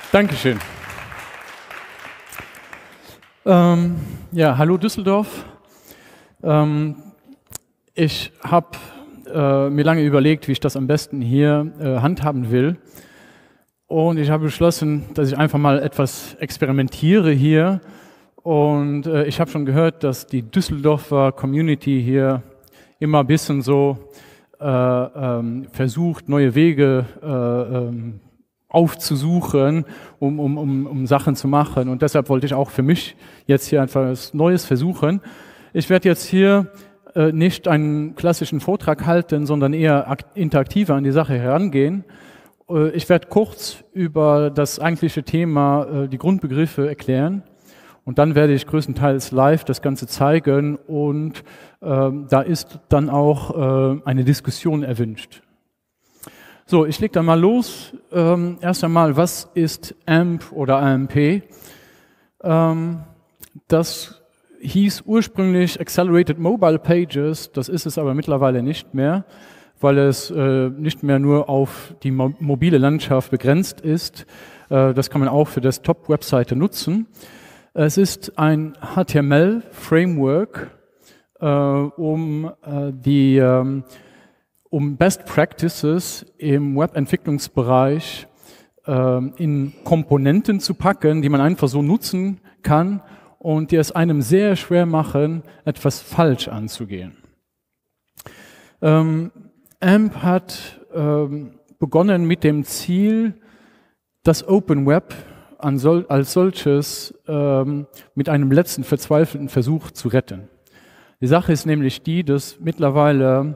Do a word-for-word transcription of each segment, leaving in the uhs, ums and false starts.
Dankeschön. Ähm, ja, hallo Düsseldorf. Ähm, ich habe äh, mir lange überlegt, wie ich das am besten hier äh, handhaben will. Und ich habe beschlossen, dass ich einfach mal etwas experimentiere hier. Und äh, ich habe schon gehört, dass die Düsseldorfer Community hier immer ein bisschen so äh, ähm, versucht, neue Wege äh, ähm, aufzusuchen, um, um, um, um Sachen zu machen. Und deshalb wollte ich auch für mich jetzt hier einfach was Neues versuchen. Ich werde jetzt hier äh, nicht einen klassischen Vortrag halten, sondern eher interaktiver an die Sache herangehen. Äh, ich werde kurz über das eigentliche Thema, äh, die Grundbegriffe erklären. Und dann werde ich größtenteils live das Ganze zeigen und äh, da ist dann auch äh, eine Diskussion erwünscht. So, ich lege dann mal los. Ähm, erst einmal, was ist A M P oder A M P? Ähm, das hieß ursprünglich Accelerated Mobile Pages, das ist es aber mittlerweile nicht mehr, weil es äh, nicht mehr nur auf die mo mobile Landschaft begrenzt ist. Äh, das kann man auch für Desktop-Webseite nutzen. Es ist ein H T M L-Framework, äh, um äh, die ähm, um Best Practices im Webentwicklungsbereich äh, in Komponenten zu packen, die man einfach so nutzen kann und die es einem sehr schwer machen, etwas falsch anzugehen. Ähm, A M P hat ähm, begonnen mit dem Ziel, das Open Web an sol als solches ähm, mit einem letzten verzweifelten Versuch zu retten. Die Sache ist nämlich die, dass mittlerweile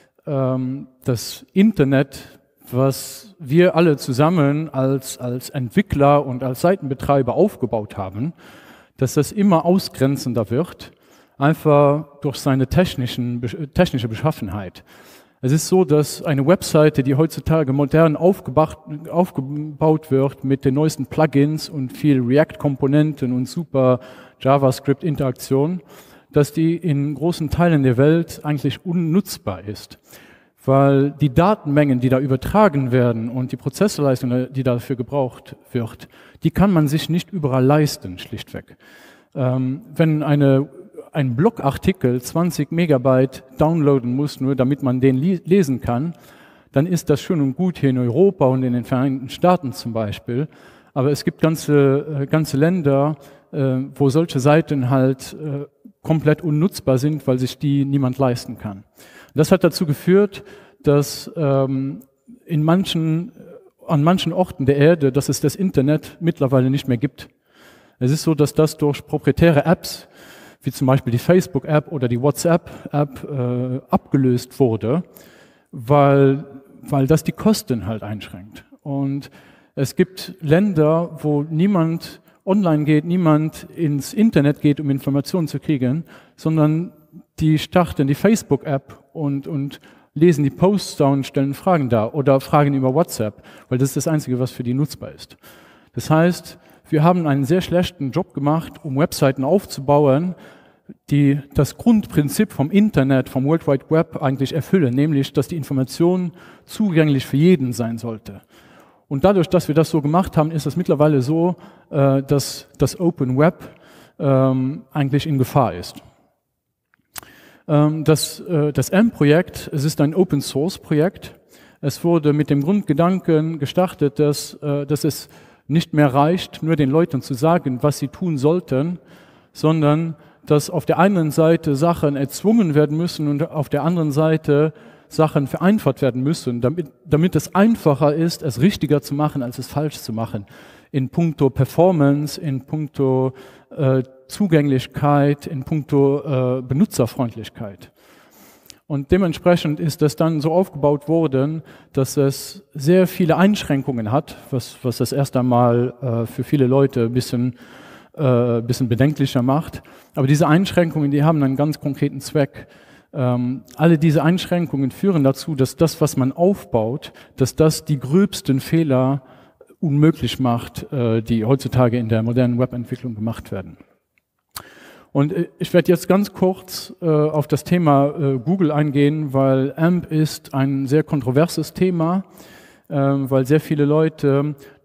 das Internet, was wir alle zusammen als, als Entwickler und als Seitenbetreiber aufgebaut haben, dass das immer ausgrenzender wird, einfach durch seine technischen, technische Beschaffenheit. Es ist so, dass eine Webseite, die heutzutage modern aufgebaut, aufgebaut wird mit den neuesten Plugins und viel React-Komponenten und super JavaScript-Interaktion, dass die in großen Teilen der Welt eigentlich unnutzbar ist. Weil die Datenmengen, die da übertragen werden und die Prozessorleistung, die dafür gebraucht wird, die kann man sich nicht überall leisten, schlichtweg. Ähm, wenn eine, ein Blogartikel zwanzig Megabyte downloaden muss, nur damit man den lesen kann, dann ist das schön und gut hier in Europa und in den Vereinigten Staaten zum Beispiel. Aber es gibt ganze, äh, ganze Länder, äh, wo solche Seiten halt äh, komplett unnutzbar sind, weil sich die niemand leisten kann. Das hat dazu geführt, dass ähm, in manchen, an manchen Orten der Erde, dass es das Internet mittlerweile nicht mehr gibt. Es ist so, dass das durch proprietäre Apps, wie zum Beispiel die Facebook-App oder die WhatsApp-App, äh, abgelöst wurde, weil, weil das die Kosten halt einschränkt. Und es gibt Länder, wo niemand online geht, niemand ins Internet geht, um Informationen zu kriegen, sondern die starten die Facebook-App und, und lesen die Posts da und stellen Fragen da oder Fragen über WhatsApp, weil das ist das Einzige, was für die nutzbar ist. Das heißt, wir haben einen sehr schlechten Job gemacht, um Webseiten aufzubauen, die das Grundprinzip vom Internet, vom World Wide Web eigentlich erfüllen, nämlich, dass die Information zugänglich für jeden sein sollte. Und dadurch, dass wir das so gemacht haben, ist es mittlerweile so, äh, dass das Open Web ähm, eigentlich in Gefahr ist. Ähm, das äh, das A M P-Projekt, es ist ein Open-Source-Projekt. Es wurde mit dem Grundgedanken gestartet, dass, äh, dass es nicht mehr reicht, nur den Leuten zu sagen, was sie tun sollten, sondern dass auf der einen Seite Sachen erzwungen werden müssen und auf der anderen Seite Sachen vereinfacht werden müssen, damit, damit es einfacher ist, es richtiger zu machen, als es falsch zu machen. In puncto Performance, in puncto äh, Zugänglichkeit, in puncto äh, Benutzerfreundlichkeit. Und dementsprechend ist das dann so aufgebaut worden, dass es sehr viele Einschränkungen hat, was, was das erst einmal äh, für viele Leute ein bisschen, äh, bisschen bedenklicher macht. Aber diese Einschränkungen, die haben einen ganz konkreten Zweck. Ähm, alle diese Einschränkungen führen dazu, dass das, was man aufbaut, dass das die gröbsten Fehler unmöglich macht, äh, die heutzutage in der modernen Webentwicklung gemacht werden. Und äh, ich werde jetzt ganz kurz äh, auf das Thema äh, Google eingehen, weil A M P ist ein sehr kontroverses Thema, äh, weil sehr viele Leute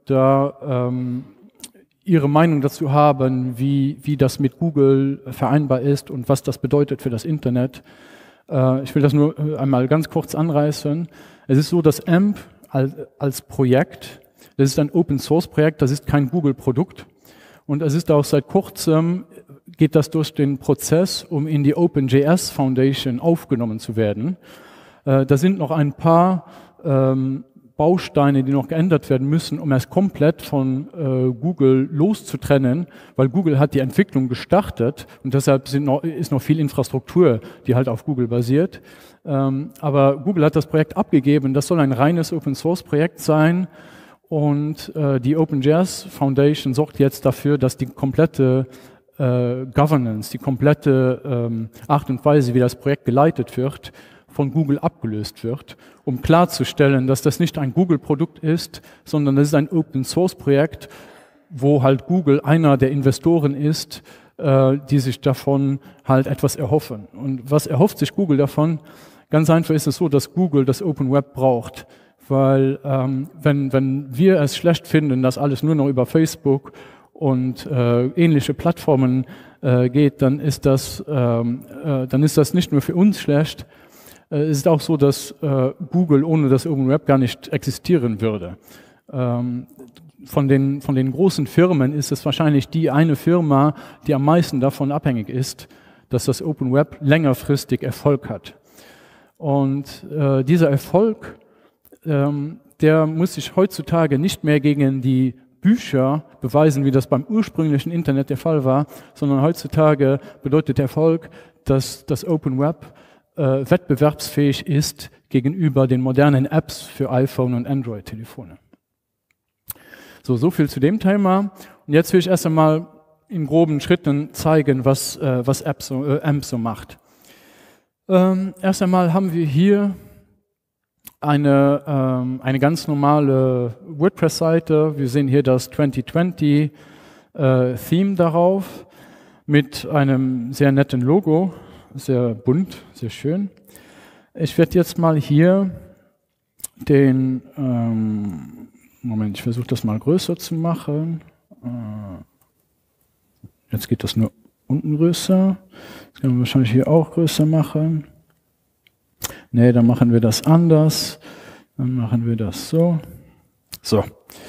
da ähm, ihre Meinung dazu haben, wie, wie das mit Google vereinbar ist und was das bedeutet für das Internet. Äh, ich will das nur einmal ganz kurz anreißen. Es ist so, dass A M P als, als Projekt, das ist ein Open-Source-Projekt, das ist kein Google-Produkt. Und es ist auch seit kurzem, geht das durch den Prozess, um in die OpenJS Foundation aufgenommen zu werden. Äh, da sind noch ein paar ähm, Bausteine, die noch geändert werden müssen, um es komplett von äh, Google loszutrennen, weil Google hat die Entwicklung gestartet und deshalb sind noch, ist noch viel Infrastruktur, die halt auf Google basiert. Ähm, aber Google hat das Projekt abgegeben, das soll ein reines Open-Source-Projekt sein und äh, die OpenJS Foundation sorgt jetzt dafür, dass die komplette äh, Governance, die komplette ähm, Art und Weise, wie das Projekt geleitet wird, von Google abgelöst wird, um klarzustellen, dass das nicht ein Google-Produkt ist, sondern das ist ein Open-Source-Projekt, wo halt Google einer der Investoren ist, äh, die sich davon halt etwas erhoffen. Und was erhofft sich Google davon? Ganz einfach ist es so, dass Google das Open Web braucht, weil ähm, wenn, wenn wir es schlecht finden, dass alles nur noch über Facebook und äh, ähnliche Plattformen äh, geht, dann ist das, ähm, äh, dann ist das nicht nur für uns schlecht. Es ist auch so, dass äh, Google ohne das Open Web gar nicht existieren würde. Ähm, von den, von den großen Firmen ist es wahrscheinlich die eine Firma, die am meisten davon abhängig ist, dass das Open Web längerfristig Erfolg hat. Und äh, dieser Erfolg, ähm, der muss sich heutzutage nicht mehr gegen die Bücher beweisen, wie das beim ursprünglichen Internet der Fall war, sondern heutzutage bedeutet Erfolg, dass das Open Web Äh, wettbewerbsfähig ist gegenüber den modernen Apps für iPhone und Android-Telefone. So, so viel zu dem Thema. Und jetzt will ich erst einmal in groben Schritten zeigen, was, äh, was App so, äh, A M P so macht. Ähm, erst einmal haben wir hier eine, ähm, eine ganz normale WordPress-Seite. Wir sehen hier das zwanzig zwanzig äh, Theme darauf mit einem sehr netten Logo. Sehr bunt, sehr schön. Ich werde jetzt mal hier den, ähm, Moment, ich versuche das mal größer zu machen. Äh, jetzt geht das nur unten größer. Das können wir wahrscheinlich hier auch größer machen. Ne, dann machen wir das anders. Dann machen wir das so. So.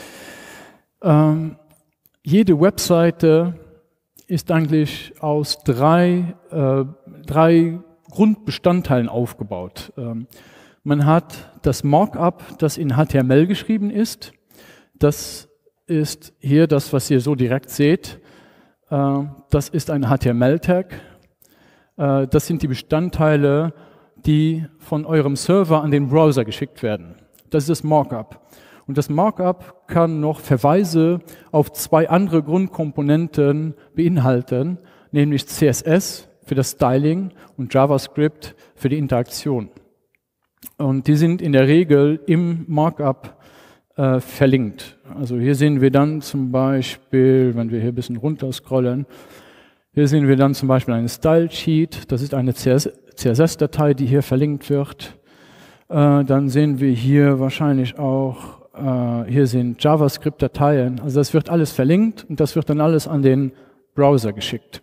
Ähm, jede Webseite ist eigentlich aus drei, äh, drei Grundbestandteilen aufgebaut. Ähm, man hat das Markup, das in H T M L geschrieben ist. Das ist hier das, was ihr so direkt seht. Äh, das ist ein H T M L-Tag. Äh, das sind die Bestandteile, die von eurem Server an den Browser geschickt werden. Das ist das Markup. Und das Markup kann noch Verweise auf zwei andere Grundkomponenten beinhalten, nämlich C S S für das Styling und JavaScript für die Interaktion. Und die sind in der Regel im Markup äh, verlinkt. Also hier sehen wir dann zum Beispiel, wenn wir hier ein bisschen runter scrollen, hier sehen wir dann zum Beispiel eine Style Sheet, das ist eine C S S-Datei, die hier verlinkt wird. Äh, dann sehen wir hier wahrscheinlich auch Uh, hier sind JavaScript-Dateien, also das wird alles verlinkt und das wird dann alles an den Browser geschickt.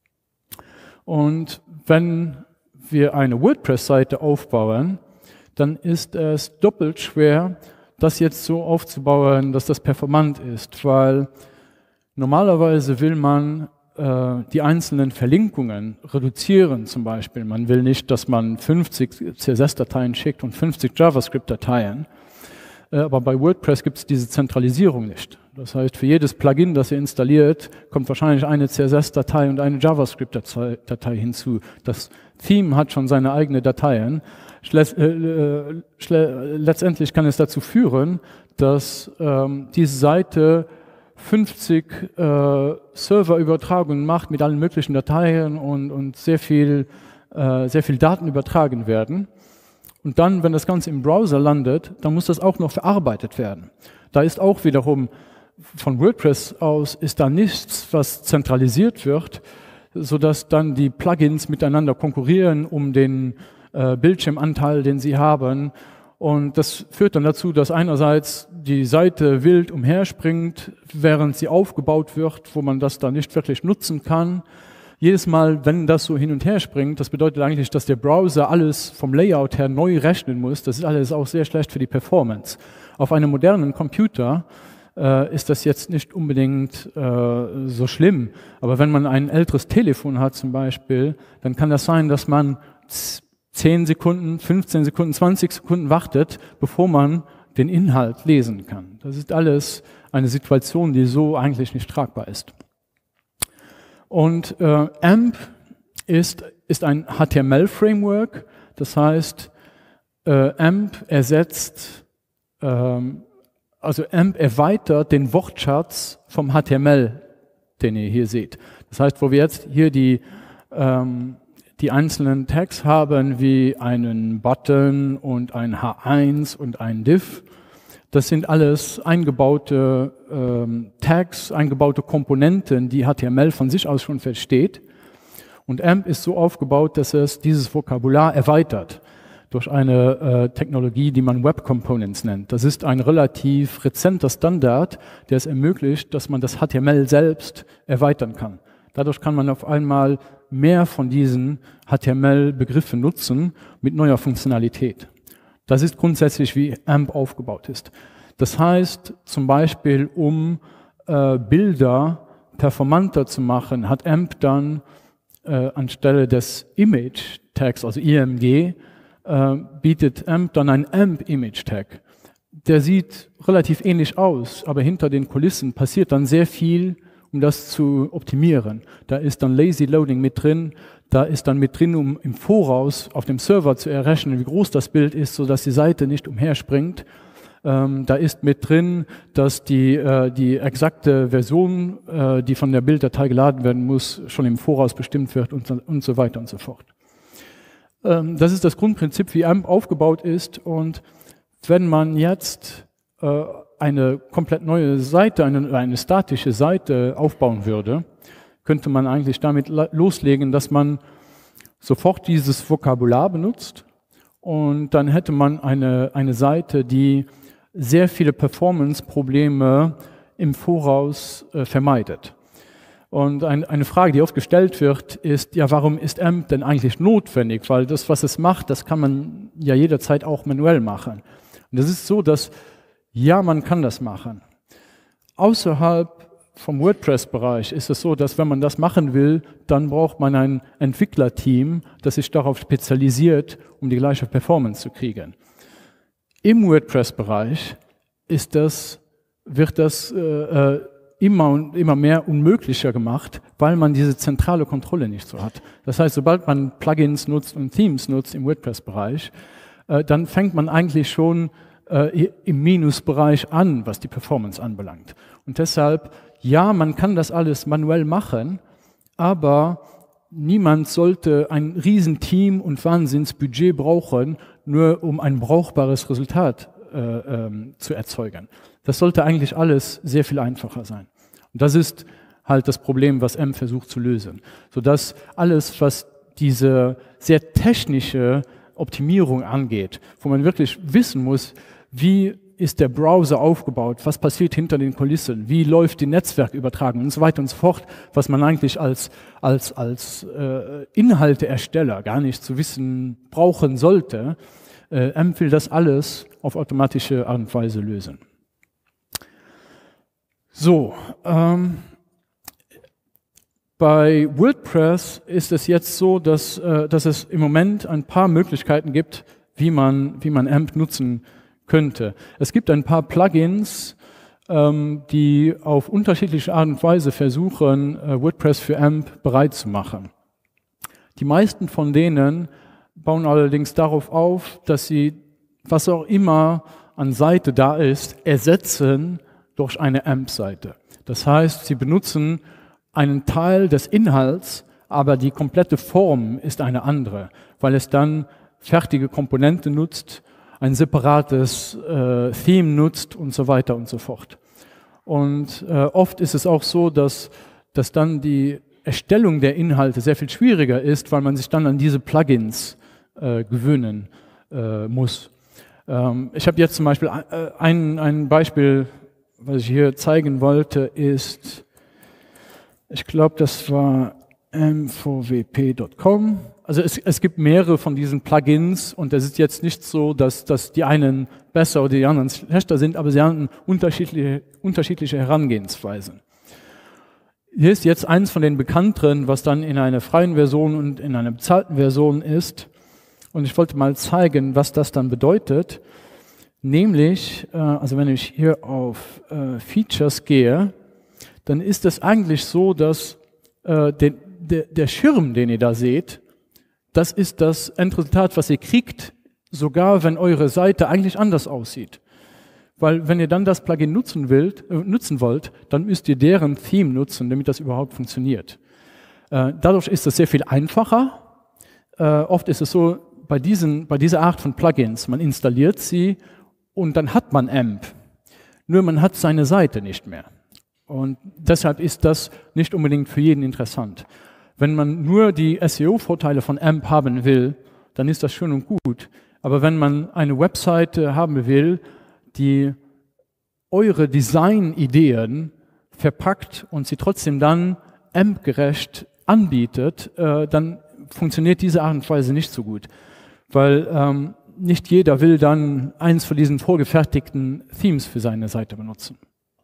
Und wenn wir eine WordPress-Seite aufbauen, dann ist es doppelt schwer, das jetzt so aufzubauen, dass das performant ist, weil normalerweise will man äh, die einzelnen Verlinkungen reduzieren zum Beispiel. Man will nicht, dass man fünfzig C S S-Dateien schickt und fünfzig JavaScript-Dateien. Aber bei WordPress gibt es diese Zentralisierung nicht. Das heißt, für jedes Plugin, das ihr installiert, kommt wahrscheinlich eine C S S-Datei und eine JavaScript-Datei hinzu. Das Theme hat schon seine eigenen Dateien. Letztendlich kann es dazu führen, dass ähm, diese Seite fünfzig äh, Serverübertragungen macht mit allen möglichen Dateien und, und sehr viel, äh, sehr viel Daten übertragen werden. Und dann, wenn das Ganze im Browser landet, dann muss das auch noch verarbeitet werden. Da ist auch wiederum von WordPress aus ist da nichts, was zentralisiert wird, sodass dann die Plugins miteinander konkurrieren um den äh, Bildschirmanteil, den sie haben. Und das führt dann dazu, dass einerseits die Seite wild umherspringt, während sie aufgebaut wird, wo man das dann nicht wirklich nutzen kann. Jedes Mal, wenn das so hin und her springt, das bedeutet eigentlich, dass der Browser alles vom Layout her neu rechnen muss. Das ist alles auch sehr schlecht für die Performance. Auf einem modernen Computer äh, ist das jetzt nicht unbedingt äh, so schlimm. Aber wenn man ein älteres Telefon hat zum Beispiel, dann kann das sein, dass man zehn Sekunden, fünfzehn Sekunden, zwanzig Sekunden wartet, bevor man den Inhalt lesen kann. Das ist alles eine Situation, die so eigentlich nicht tragbar ist. Und äh, A M P ist, ist ein H T M L-Framework, das heißt, äh, A M P ersetzt, ähm, also A M P erweitert den Wortschatz vom H T M L, den ihr hier seht. Das heißt, wo wir jetzt hier die, ähm, die einzelnen Tags haben, wie einen Button und ein H eins und ein Div, das sind alles eingebaute ähm, Tags, eingebaute Komponenten, die H T M L von sich aus schon versteht. Und A M P ist so aufgebaut, dass es dieses Vokabular erweitert durch eine äh, Technologie, die man Web Components nennt. Das ist ein relativ rezenter Standard, der es ermöglicht, dass man das H T M L selbst erweitern kann. Dadurch kann man auf einmal mehr von diesen H T M L-Begriffen nutzen mit neuer Funktionalität. Das ist grundsätzlich, wie A M P aufgebaut ist. Das heißt, zum Beispiel, um äh, Bilder performanter zu machen, hat A M P dann äh, anstelle des Image-Tags, also I M G, äh, bietet A M P dann ein A M P-Image-Tag. Der sieht relativ ähnlich aus, aber hinter den Kulissen passiert dann sehr viel, um das zu optimieren. Da ist dann Lazy Loading mit drin, da ist dann mit drin, um im Voraus auf dem Server zu errechnen, wie groß das Bild ist, sodass die Seite nicht umherspringt. Ähm, da ist mit drin, dass die, äh, die exakte Version, äh, die von der Bilddatei geladen werden muss, schon im Voraus bestimmt wird und, und so weiter und so fort. Ähm, das ist das Grundprinzip, wie A M P aufgebaut ist. Und wenn man jetzt äh, eine komplett neue Seite, eine, eine statische Seite aufbauen würde, könnte man eigentlich damit loslegen, dass man sofort dieses Vokabular benutzt und dann hätte man eine, eine Seite, die sehr viele Performance-Probleme im Voraus äh, vermeidet. Und ein, eine Frage, die oft gestellt wird, ist, ja, warum ist A M P denn eigentlich notwendig? Weil das, was es macht, das kann man ja jederzeit auch manuell machen. Und es ist so, dass, ja, man kann das machen. Außerhalb vom WordPress-Bereich ist es so, dass wenn man das machen will, dann braucht man ein Entwicklerteam, das sich darauf spezialisiert, um die gleiche Performance zu kriegen. Im WordPress-Bereich ist das, wird das äh, immer und immer mehr unmöglicher gemacht, weil man diese zentrale Kontrolle nicht so hat. Das heißt, sobald man Plugins nutzt und Themes nutzt im WordPress-Bereich, äh, dann fängt man eigentlich schon äh, im Minusbereich an, was die Performance anbelangt. Und deshalb, ja, man kann das alles manuell machen, aber niemand sollte ein Riesenteam und Wahnsinnsbudget brauchen, nur um ein brauchbares Resultat äh, ähm, zu erzeugen. Das sollte eigentlich alles sehr viel einfacher sein. Und das ist halt das Problem, was A M P versucht zu lösen. Sodass alles, was diese sehr technische Optimierung angeht, wo man wirklich wissen muss, wie ist der Browser aufgebaut, was passiert hinter den Kulissen, wie läuft die Netzwerkübertragung und so weiter und so fort, was man eigentlich als, als, als äh, Inhalteersteller gar nicht zu wissen brauchen sollte. Äh, A M P will das alles auf automatische Art und Weise lösen. So, ähm, bei WordPress ist es jetzt so, dass, äh, dass es im Moment ein paar Möglichkeiten gibt, wie man, wie man A M P nutzen kann. Könnte. Es gibt ein paar Plugins, ähm, die auf unterschiedliche Art und Weise versuchen, äh, WordPress für A M P bereit zu machen. Die meisten von denen bauen allerdings darauf auf, dass sie, was auch immer an Seite da ist, ersetzen durch eine A M P-Seite. Das heißt, sie benutzen einen Teil des Inhalts, aber die komplette Form ist eine andere, weil es dann fertige Komponente nutzt, ein separates äh, Theme nutzt und so weiter und so fort. Und äh, oft ist es auch so, dass, dass dann die Erstellung der Inhalte sehr viel schwieriger ist, weil man sich dann an diese Plugins äh, gewöhnen äh, muss. Ähm, ich habe jetzt zum Beispiel ein, ein Beispiel, was ich hier zeigen wollte, ist, ich glaube, das war m v w p punkt com. Also es, es gibt mehrere von diesen Plugins und es ist jetzt nicht so, dass, dass die einen besser oder die anderen schlechter sind, aber sie haben unterschiedliche, unterschiedliche Herangehensweisen. Hier ist jetzt eins von den bekannteren, was dann in einer freien Version und in einer bezahlten Version ist. Und ich wollte mal zeigen, was das dann bedeutet. Nämlich, äh, also wenn ich hier auf äh, Features gehe, dann ist es eigentlich so, dass äh, den, der, der Schirm, den ihr da seht, das ist das Endresultat, was ihr kriegt, sogar wenn eure Seite eigentlich anders aussieht. Weil wenn ihr dann das Plugin nutzen, wollt, äh, nutzen wollt, dann müsst ihr deren Theme nutzen, damit das überhaupt funktioniert. Äh, dadurch ist es sehr viel einfacher. Äh, oft ist es so, bei, diesen, bei dieser Art von Plugins, man installiert sie und dann hat man A M P. Nur man hat seine Seite nicht mehr. Und deshalb ist das nicht unbedingt für jeden interessant. Wenn man nur die S E O-Vorteile von A M P haben will, dann ist das schön und gut. Aber wenn man eine Webseite haben will, die eure Design-Ideen verpackt und sie trotzdem dann A M P-gerecht anbietet, äh, dann funktioniert diese Art und Weise nicht so gut. Weil ähm, nicht jeder will dann eins von diesen vorgefertigten Themes für seine Seite benutzen.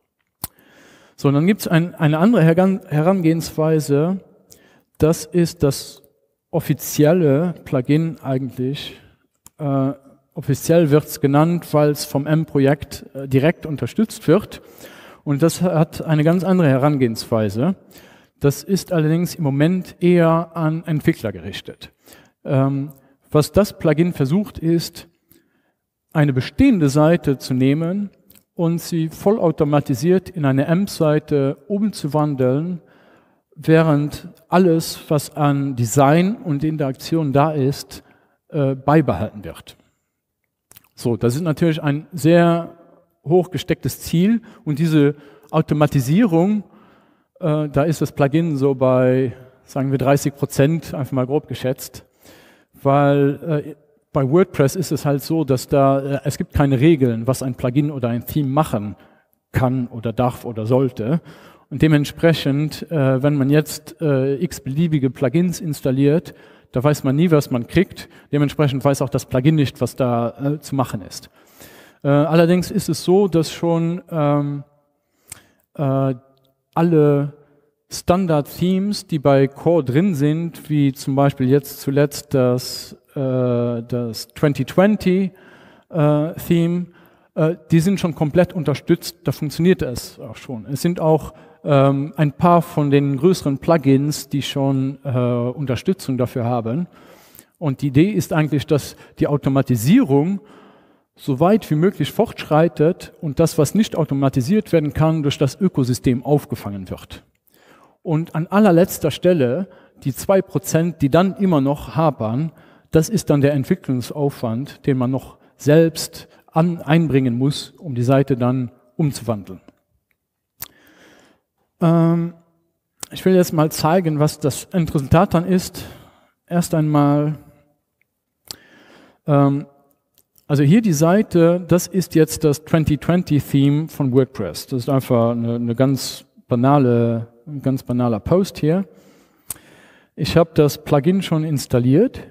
So, und dann gibt es ein, eine andere Herangehensweise. Das ist das offizielle Plugin eigentlich. Äh, offiziell wird es genannt, weil es vom A M P-Projekt äh, direkt unterstützt wird. Und das hat eine ganz andere Herangehensweise. Das ist allerdings im Moment eher an Entwickler gerichtet. Ähm, was das Plugin versucht, ist, eine bestehende Seite zu nehmen und sie vollautomatisiert in eine A M P-Seite umzuwandeln, während alles, was an Design und Interaktion da ist, äh, beibehalten wird. So, das ist natürlich ein sehr hoch gestecktes Ziel und diese Automatisierung, äh, da ist das Plugin so bei, sagen wir, dreißig Prozent, einfach mal grob geschätzt, weil äh, bei WordPress ist es halt so, dass da, äh, es gibt keine Regeln, was ein Plugin oder ein Theme machen kann oder darf oder sollte. Und dementsprechend, äh, wenn man jetzt äh, x-beliebige Plugins installiert, da weiß man nie, was man kriegt. Dementsprechend weiß auch das Plugin nicht, was da äh, zu machen ist. Äh, allerdings ist es so, dass schon ähm, äh, alle Standard-Themes, die bei Core drin sind, wie zum Beispiel jetzt zuletzt das, äh, das zwanzig zwanzig äh, Theme, äh, die sind schon komplett unterstützt, da funktioniert es auch schon. Es sind auch ähm, ein paar von den größeren Plugins, die schon äh, Unterstützung dafür haben. Und die Idee ist eigentlich, dass die Automatisierung so weit wie möglich fortschreitet und das, was nicht automatisiert werden kann, durch das Ökosystem aufgefangen wird. Und an allerletzter Stelle, die zwei Prozent, die dann immer noch hapern, das ist dann der Entwicklungsaufwand, den man noch selbst an, einbringen muss, um die Seite dann umzuwandeln. Ähm, ich will jetzt mal zeigen, was das Endresultat dann ist. Erst einmal, ähm, also hier die Seite, das ist jetzt das zwanzig zwanzig Theme von WordPress. Das ist einfach eine, eine ganz banale, ein ganz banaler Post hier. Ich habe das Plugin schon installiert.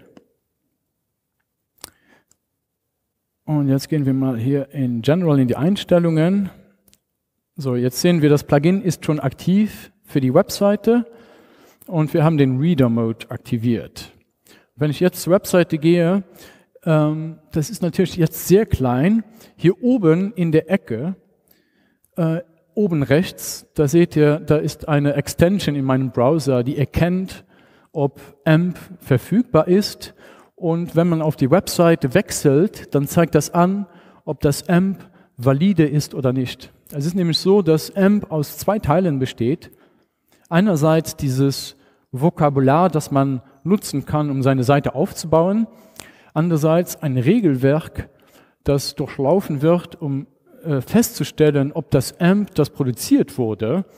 Und jetzt gehen wir mal hier in General in die Einstellungen. So, jetzt sehen wir, das Plugin ist schon aktiv für die Webseite und wir haben den Reader-Mode aktiviert. Wenn ich jetzt zur Webseite gehe, ähm, das ist natürlich jetzt sehr klein. Hier oben in der Ecke, äh, oben rechts, da seht ihr, da ist eine Extension in meinem Browser, die erkennt, ob A M P verfügbar ist. Und wenn man auf die Webseite wechselt, dann zeigt das an, ob das A M P valide ist oder nicht. Es ist nämlich so, dass A M P aus zwei Teilen besteht. Einerseits dieses Vokabular, das man nutzen kann, um seine Seite aufzubauen. Andererseits ein Regelwerk, das durchlaufen wird, um äh, festzustellen, ob das A M P, das produziert wurde,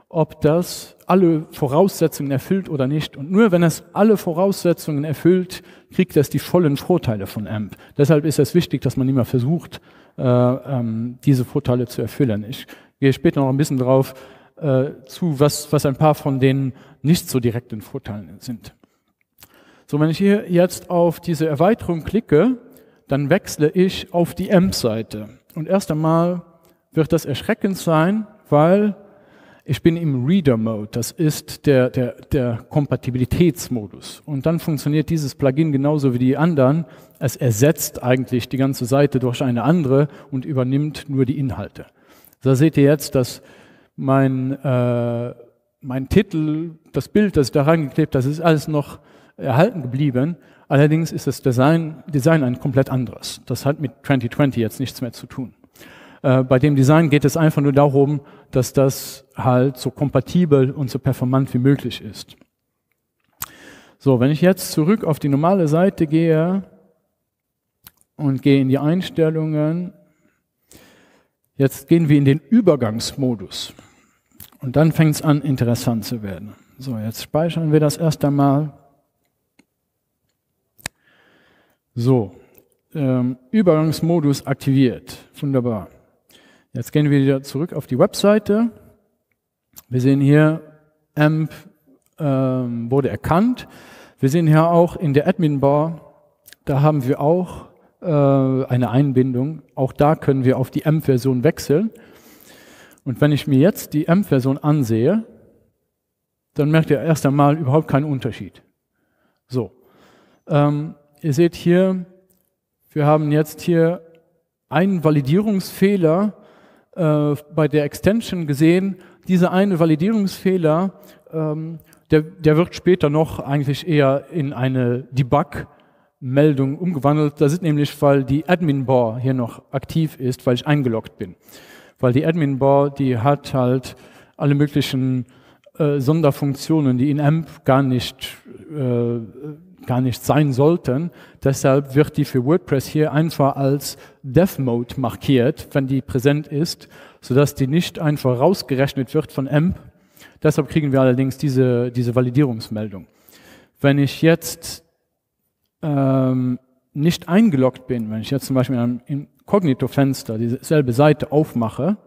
ob das alle Voraussetzungen erfüllt oder nicht. Und nur wenn es alle Voraussetzungen erfüllt, kriegt es die vollen Vorteile von AMP. Deshalb ist es wichtig, dass man immer versucht, äh, ähm, diese Vorteile zu erfüllen. Ich gehe später noch ein bisschen darauf äh, zu, was, was ein paar von den nicht so direkten Vorteilen sind. So, wenn ich hier jetzt auf diese Erweiterung klicke, dann wechsle ich auf die AMP-Seite. Und erst einmal wird das erschreckend sein, weil ich bin im Reader-Mode. Das ist der, der, der Kompatibilitätsmodus. Und dann funktioniert dieses Plugin genauso wie die anderen. Es ersetzt eigentlich die ganze Seite durch eine andere und übernimmt nur die Inhalte. Da seht ihr jetzt, dass mein, äh, mein Titel, das Bild, das ich da reingeklebt habe, das ist alles noch erhalten geblieben. Allerdings ist das Design, Design ein komplett anderes. Das hat mit zwanzig zwanzig jetzt nichts mehr zu tun. Äh, bei dem Design geht es einfach nur darum, dass das halt so kompatibel und so performant wie möglich ist. So, wenn ich jetzt zurück auf die normale Seite gehe und gehe in die Einstellungen, jetzt gehen wir in den Übergangsmodus. Und dann fängt es an, interessant zu werden. So, jetzt speichern wir das erst einmal. So, ähm, Übergangsmodus aktiviert. Wunderbar. Jetzt gehen wir wieder zurück auf die Webseite. Wir sehen hier, AMP ähm, wurde erkannt. Wir sehen hier auch in der Admin-Bar, da haben wir auch äh, eine Einbindung. Auch da können wir auf die AMP-Version wechseln. Und wenn ich mir jetzt die AMP-Version ansehe, dann merkt ihr erst einmal überhaupt keinen Unterschied. So, ähm, ihr seht hier, wir haben jetzt hier einen Validierungsfehler äh, bei der Extension gesehen. Dieser eine Validierungsfehler, ähm, der, der wird später noch eigentlich eher in eine Debug-Meldung umgewandelt. Das ist nämlich, weil die Admin-Bar hier noch aktiv ist, weil ich eingeloggt bin. Weil die Admin-Bar, die hat halt alle möglichen äh, Sonderfunktionen, die in AMP gar nicht, äh, gar nicht sein sollten. Deshalb wird die für WordPress hier einfach als Dev-Mode markiert, wenn die präsent ist, sodass die nicht einfach rausgerechnet wird von AMP. Deshalb kriegen wir allerdings diese, diese Validierungsmeldung. Wenn ich jetzt ähm, nicht eingeloggt bin, wenn ich jetzt zum Beispiel in einem Inkognito-Fenster dieselbe Seite aufmache,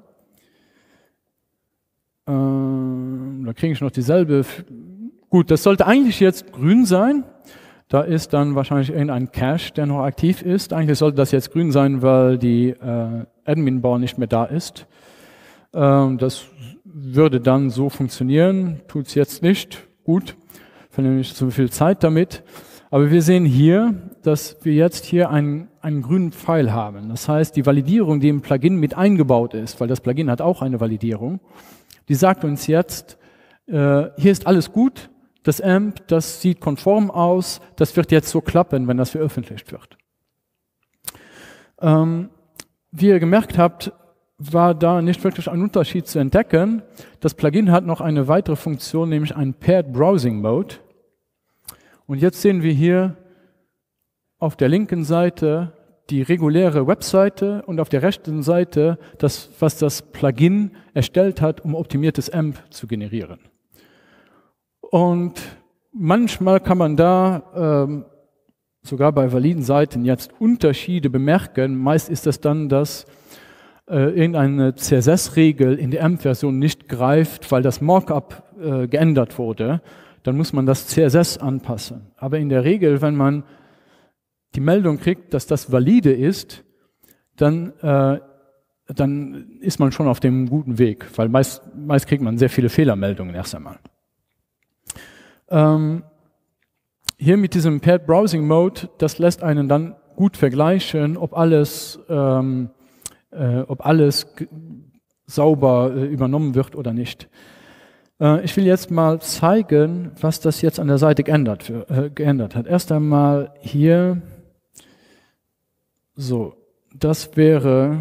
ähm, da kriege ich noch dieselbe. Gut, das sollte eigentlich jetzt grün sein. Da ist dann wahrscheinlich irgendein Cache, der noch aktiv ist. Eigentlich sollte das jetzt grün sein, weil die äh, Admin-Bar nicht mehr da ist. Ähm, das würde dann so funktionieren, tut es jetzt nicht. Gut, verliere nicht zu viel Zeit damit. Aber wir sehen hier, dass wir jetzt hier einen, einen grünen Pfeil haben. Das heißt, die Validierung, die im Plugin mit eingebaut ist, weil das Plugin hat auch eine Validierung, die sagt uns jetzt, äh, hier ist alles gut, das AMP, das sieht konform aus, das wird jetzt so klappen, wenn das veröffentlicht wird. Ähm, wie ihr gemerkt habt, war da nicht wirklich ein Unterschied zu entdecken. Das Plugin hat noch eine weitere Funktion, nämlich einen Paired Browsing Mode. Und jetzt sehen wir hier auf der linken Seite die reguläre Webseite und auf der rechten Seite das, was das Plugin erstellt hat, um optimiertes AMP zu generieren. Und manchmal kann man da ähm, sogar bei validen Seiten jetzt Unterschiede bemerken. Meist ist das dann, dass äh, irgendeine C S S-Regel in der AMP-Version nicht greift, weil das Markup äh, geändert wurde. Dann muss man das C S S anpassen. Aber in der Regel, wenn man die Meldung kriegt, dass das valide ist, dann, äh, dann ist man schon auf dem guten Weg, weil meist, meist kriegt man sehr viele Fehlermeldungen erst einmal. Ähm, hier mit diesem Paired Browsing Mode, das lässt einen dann gut vergleichen, ob alles, ähm, äh, ob alles sauber äh, übernommen wird oder nicht. Äh, ich will jetzt mal zeigen, was das jetzt an der Seite geändert, für, äh, geändert hat. Erst einmal hier, so, das wäre,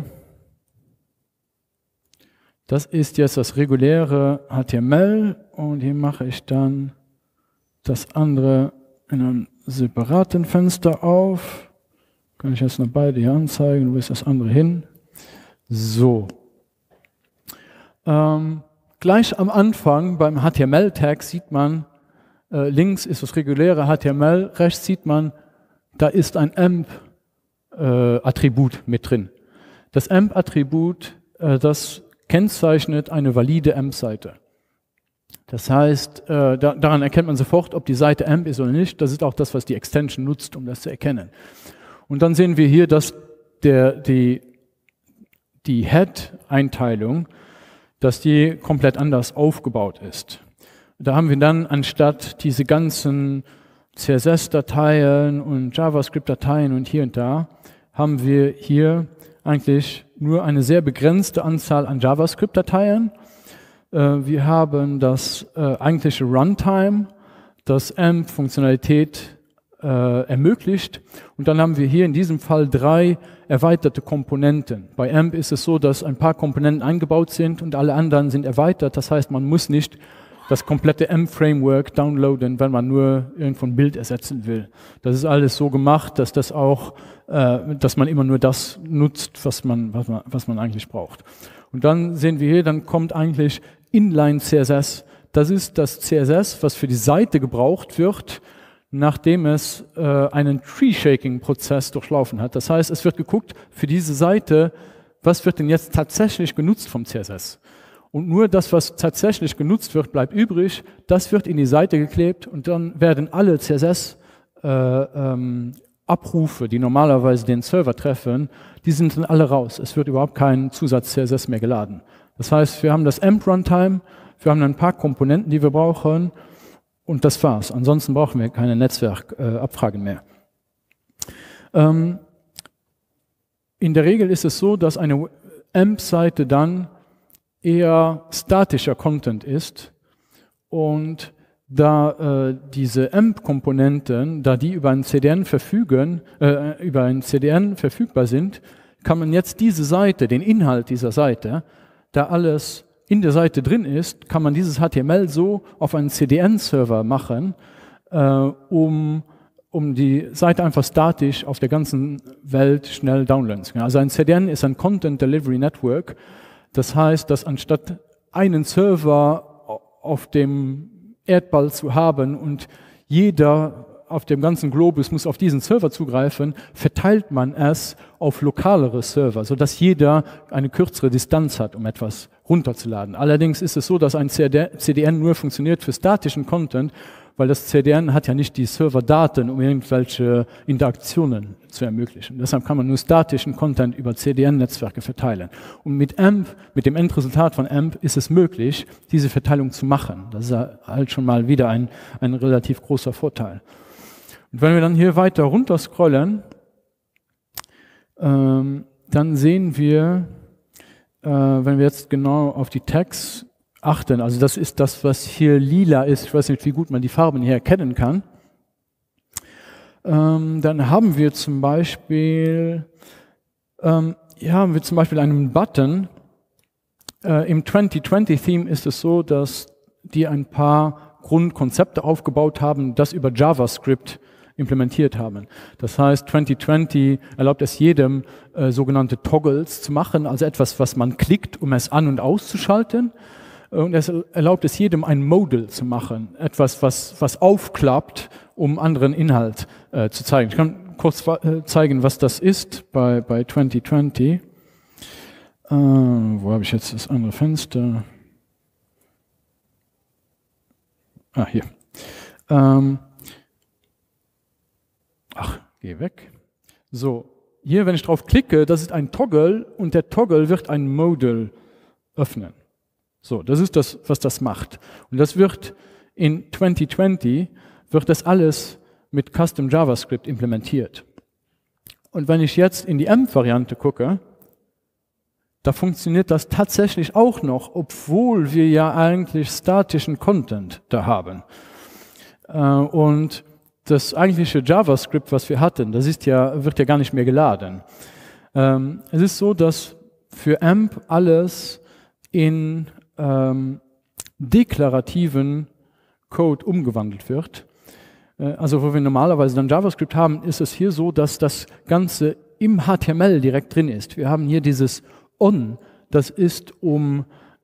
das ist jetzt das reguläre H T M L und hier mache ich dann das andere in einem separaten Fenster auf. Kann ich jetzt noch beide hier anzeigen, wo ist das andere hin? So. Ähm, gleich am Anfang beim H T M L-Tag sieht man, äh, links ist das reguläre H T M L, rechts sieht man, da ist ein Amp-Attribut äh, mit drin. Das Amp-Attribut, äh, das kennzeichnet eine valide Amp-Seite. Das heißt, äh, da, daran erkennt man sofort, ob die Seite Amp ist oder nicht. Das ist auch das, was die Extension nutzt, um das zu erkennen. Und dann sehen wir hier, dass der, die, die Head-Einteilung, dass die komplett anders aufgebaut ist. Da haben wir dann anstatt diese ganzen C S S-Dateien und JavaScript-Dateien und hier und da, haben wir hier eigentlich nur eine sehr begrenzte Anzahl an JavaScript-Dateien. Wir haben das eigentliche Runtime, das Amp-Funktionalität ermöglicht. Und dann haben wir hier in diesem Fall drei erweiterte Komponenten. Bei Amp ist es so, dass ein paar Komponenten eingebaut sind und alle anderen sind erweitert. Das heißt, man muss nicht das komplette Amp-Framework downloaden, wenn man nur irgendwo ein Bild ersetzen will. Das ist alles so gemacht, dass das auch, äh, dass man immer nur das nutzt, was man, was man, was man eigentlich braucht. Und dann sehen wir hier, dann kommt eigentlich Inline C S S. Das ist das C S S, was für die Seite gebraucht wird, nachdem es äh, einen Tree-Shaking-Prozess durchlaufen hat. Das heißt, es wird geguckt, für diese Seite, was wird denn jetzt tatsächlich genutzt vom C S S? Und nur das, was tatsächlich genutzt wird, bleibt übrig. Das wird in die Seite geklebt und dann werden alle C S S-Abrufe, äh, ähm, die normalerweise den Server treffen, die sind dann alle raus. Es wird überhaupt kein Zusatz-C S S mehr geladen. Das heißt, wir haben das Amp-Runtime, wir haben ein paar Komponenten, die wir brauchen und das war's. Ansonsten brauchen wir keine Netzwerkabfragen äh, mehr. Ähm, in der Regel ist es so, dass eine Amp-Seite dann eher statischer Content ist und da äh, diese Amp-Komponenten, da die über ein C D N verfügen, äh, über ein C D N verfügbar sind, kann man jetzt diese Seite, den Inhalt dieser Seite, da alles in der Seite drin ist, kann man dieses H T M L so auf einen C D N-Server machen, äh, um, um die Seite einfach statisch auf der ganzen Welt schnell downloaden zu können. Also ein C D N ist ein Content Delivery Network. Das heißt, dass anstatt einen Server auf dem Erdball zu haben und jeder auf dem ganzen Globus muss auf diesen Server zugreifen, verteilt man es auf lokalere Server, sodass jeder eine kürzere Distanz hat, um etwas runterzuladen. Allerdings ist es so, dass ein C D N nur funktioniert für statischen Content, weil das C D N hat ja nicht die Serverdaten, um irgendwelche Interaktionen zu ermöglichen. Deshalb kann man nur statischen Content über C D N-Netzwerke verteilen. Und mit Amp, mit dem Endresultat von Amp, ist es möglich, diese Verteilung zu machen. Das ist halt schon mal wieder ein, ein relativ großer Vorteil. Und wenn wir dann hier weiter runter scrollen, ähm, dann sehen wir, äh, wenn wir jetzt genau auf die Tags achten, also das ist das, was hier lila ist, ich weiß nicht, wie gut man die Farben hier erkennen kann, ähm, dann haben wir zum Beispiel, ähm, hier haben wir zum Beispiel einen Button. Äh, im zwanzig zwanzig Theme ist es so, dass die ein paar Grundkonzepte aufgebaut haben, das über JavaScript implementiert haben. Das heißt, zwanzig zwanzig erlaubt es jedem, äh, sogenannte Toggles zu machen, also etwas, was man klickt, um es an- und auszuschalten. Und es erlaubt es jedem, ein Modal zu machen, etwas, was, was aufklappt, um anderen Inhalt äh, zu zeigen. Ich kann kurz äh, zeigen, was das ist bei, bei zwanzig zwanzig. Äh, wo habe ich jetzt das andere Fenster? Ah, hier. Ähm, ach, geh weg. So, hier, wenn ich drauf klicke, das ist ein Toggle und der Toggle wird ein Modal öffnen. So, das ist das, was das macht. Und das wird in zwanzig zwanzig, wird das alles mit Custom JavaScript implementiert. Und wenn ich jetzt in die Amp-Variante gucke, da funktioniert das tatsächlich auch noch, obwohl wir ja eigentlich statischen Content da haben. Und das eigentliche JavaScript, was wir hatten, das ist ja, wird ja gar nicht mehr geladen. Es ist so, dass für Amp alles in ähm, deklarativen Code umgewandelt wird. Äh, also wo wir normalerweise dann JavaScript haben, ist es hier so, dass das Ganze im H T M L direkt drin ist. Wir haben hier dieses on, das ist um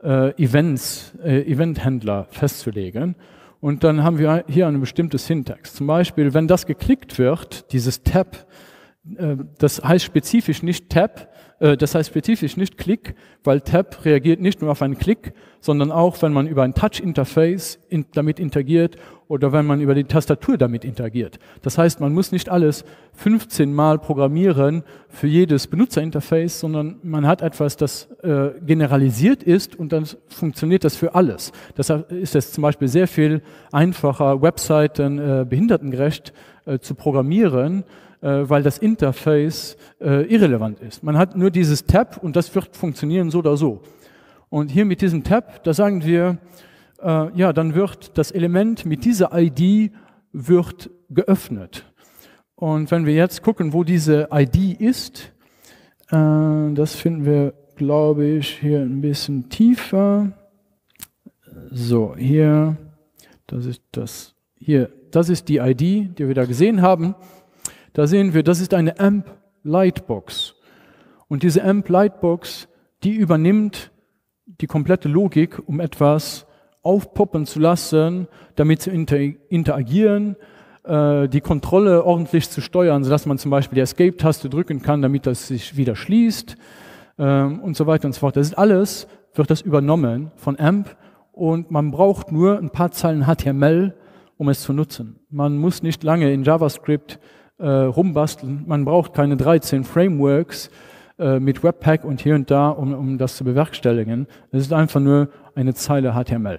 äh, Events, äh, Eventhändler festzulegen. Und dann haben wir hier eine bestimmte Syntax. Zum Beispiel, wenn das geklickt wird, dieses Tab, äh, das heißt spezifisch nicht Tab, äh, das heißt spezifisch nicht Klick, weil Tab reagiert nicht nur auf einen Klick, sondern auch, wenn man über ein Touch-Interface in, damit interagiert oder wenn man über die Tastatur damit interagiert. Das heißt, man muss nicht alles fünfzehn Mal programmieren für jedes Benutzerinterface, sondern man hat etwas, das äh, generalisiert ist und dann funktioniert das für alles. Deshalb ist es zum Beispiel sehr viel einfacher, Webseiten äh, behindertengerecht äh, zu programmieren, äh, weil das Interface äh, irrelevant ist. Man hat nur dieses Tab und das wird funktionieren so oder so. Und hier mit diesem Tab, da sagen wir, äh, ja, dann wird das Element mit dieser I D wird geöffnet. Und wenn wir jetzt gucken, wo diese I D ist, äh, das finden wir, glaube ich, hier ein bisschen tiefer. So, hier, das ist das, hier, das ist die I D, die wir da gesehen haben. Da sehen wir, das ist eine A M P Lightbox. Und diese A M P Lightbox, die übernimmt die komplette Logik, um etwas aufpoppen zu lassen, damit zu inter interagieren, äh, die Kontrolle ordentlich zu steuern, sodass man zum Beispiel die Escape-Taste drücken kann, damit das sich wieder schließt ähm, und so weiter und so fort. Das ist alles, wird das übernommen von A M P und man braucht nur ein paar Zeilen H T M L, um es zu nutzen. Man muss nicht lange in JavaScript äh, rumbasteln, man braucht keine dreizehn Frameworks, mit Webpack und hier und da, um, um das zu bewerkstelligen. Es ist einfach nur eine Zeile H T M L.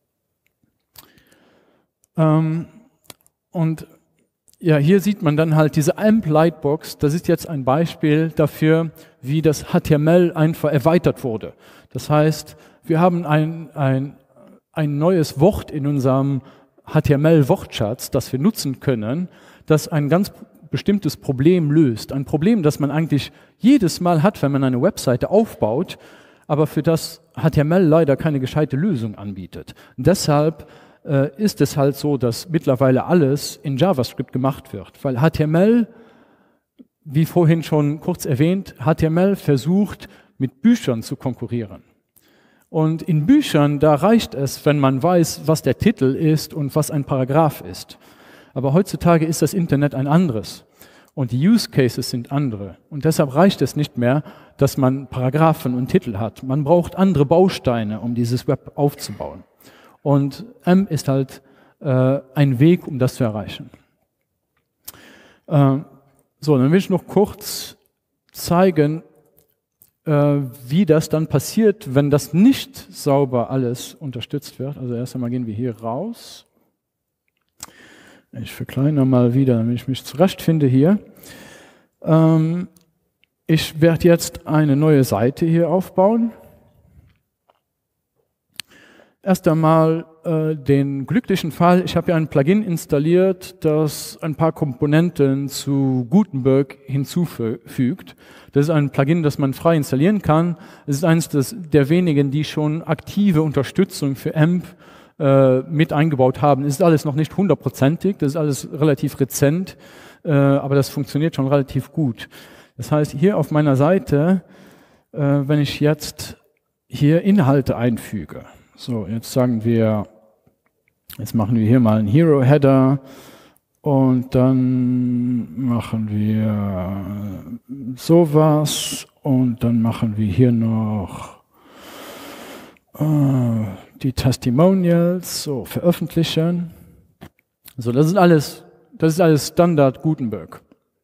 Ähm, und ja, hier sieht man dann halt diese A M P Lightbox. Das ist jetzt ein Beispiel dafür, wie das H T M L einfach erweitert wurde. Das heißt, wir haben ein, ein, ein neues Wort in unserem H T M L-Wortschatz, das wir nutzen können, das ein ganz bestimmtes Problem löst. Ein Problem, das man eigentlich jedes Mal hat, wenn man eine Webseite aufbaut, aber für das H T M L leider keine gescheite Lösung anbietet. Und deshalb äh, ist es halt so, dass mittlerweile alles in JavaScript gemacht wird, weil H T M L, wie vorhin schon kurz erwähnt, H T M L versucht, mit Büchern zu konkurrieren. Und in Büchern, da reicht es, wenn man weiß, was der Titel ist und was ein Paragraph ist. Aber heutzutage ist das Internet ein anderes und die Use Cases sind andere. Und deshalb reicht es nicht mehr, dass man Paragraphen und Titel hat. Man braucht andere Bausteine, um dieses Web aufzubauen. Und A M P ist halt äh, ein Weg, um das zu erreichen. Äh, so, dann will ich noch kurz zeigen, äh, wie das dann passiert, wenn das nicht sauber alles unterstützt wird. Also erst einmal gehen wir hier raus. Ich verkleinere mal wieder, damit ich mich zurechtfinde hier. Ähm, ich werde jetzt eine neue Seite hier aufbauen. Erst einmal äh, den glücklichen Fall, ich habe hier ein Plugin installiert, das ein paar Komponenten zu Gutenberg hinzufügt. Das ist ein Plugin, das man frei installieren kann. Es ist eines des, der wenigen, die schon aktive Unterstützung für A M P mit eingebaut haben. Es ist alles noch nicht hundertprozentig, das ist alles relativ rezent, äh, aber das funktioniert schon relativ gut. Das heißt, hier auf meiner Seite, äh, wenn ich jetzt hier Inhalte einfüge, so, jetzt sagen wir, jetzt machen wir hier mal einen Hero-Header und dann machen wir sowas und dann machen wir hier noch äh, die Testimonials, so, veröffentlichen. So, das ist alles, das ist alles Standard Gutenberg.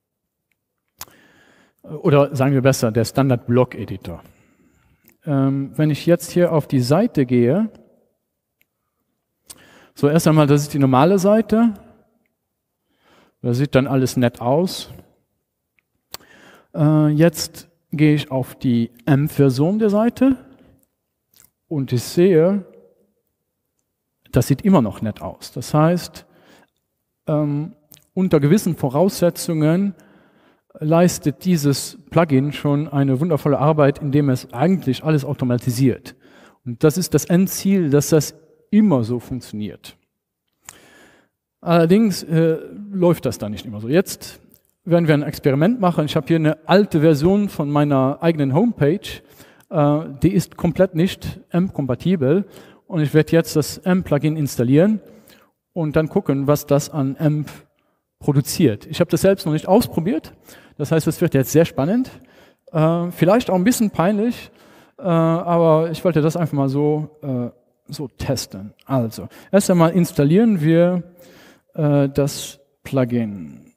Oder sagen wir besser, der Standard Blog Editor. Ähm, wenn ich jetzt hier auf die Seite gehe, so, erst einmal, das ist die normale Seite. Da sieht dann alles nett aus. Äh, jetzt gehe ich auf die A M P-Version der Seite und ich sehe, das sieht immer noch nett aus. Das heißt, ähm, unter gewissen Voraussetzungen leistet dieses Plugin schon eine wundervolle Arbeit, indem es eigentlich alles automatisiert. Und das ist das Endziel, dass das immer so funktioniert. Allerdings äh, läuft das da nicht immer so. Jetzt werden wir ein Experiment machen. Ich habe hier eine alte Version von meiner eigenen Homepage, Äh, die ist komplett nicht A M P-kompatibel und ich werde jetzt das A M P-Plugin installieren und dann gucken, was das an A M P produziert. Ich habe das selbst noch nicht ausprobiert, das heißt, es wird jetzt sehr spannend, äh, vielleicht auch ein bisschen peinlich, äh, aber ich wollte das einfach mal so, äh, so testen. Also, erst einmal installieren wir äh, das Plugin.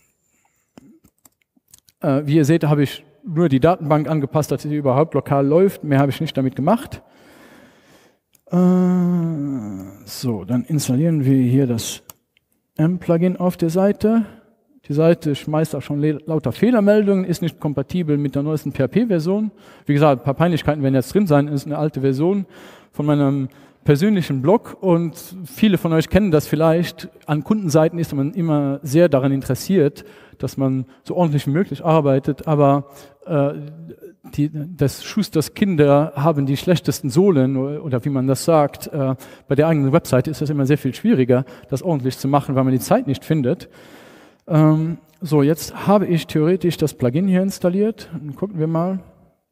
Äh, wie ihr seht, habe ich nur die Datenbank angepasst, dass sie überhaupt lokal läuft. Mehr habe ich nicht damit gemacht. Äh, so, dann installieren wir hier das A M P-Plugin auf der Seite. Die Seite schmeißt auch schon lauter Fehlermeldungen, ist nicht kompatibel mit der neuesten P H P-Version. Wie gesagt, ein paar Peinlichkeiten werden jetzt drin sein, ist eine alte Version von meinem persönlichen Blog und viele von euch kennen das vielleicht. An Kundenseiten ist man immer sehr daran interessiert, dass man so ordentlich wie möglich arbeitet, aber äh, die, des Schusters Kinder haben die schlechtesten Sohlen oder wie man das sagt. Äh, bei der eigenen Webseite ist es immer sehr viel schwieriger, das ordentlich zu machen, weil man die Zeit nicht findet. Ähm, so, jetzt habe ich theoretisch das Plugin hier installiert. Dann gucken wir mal.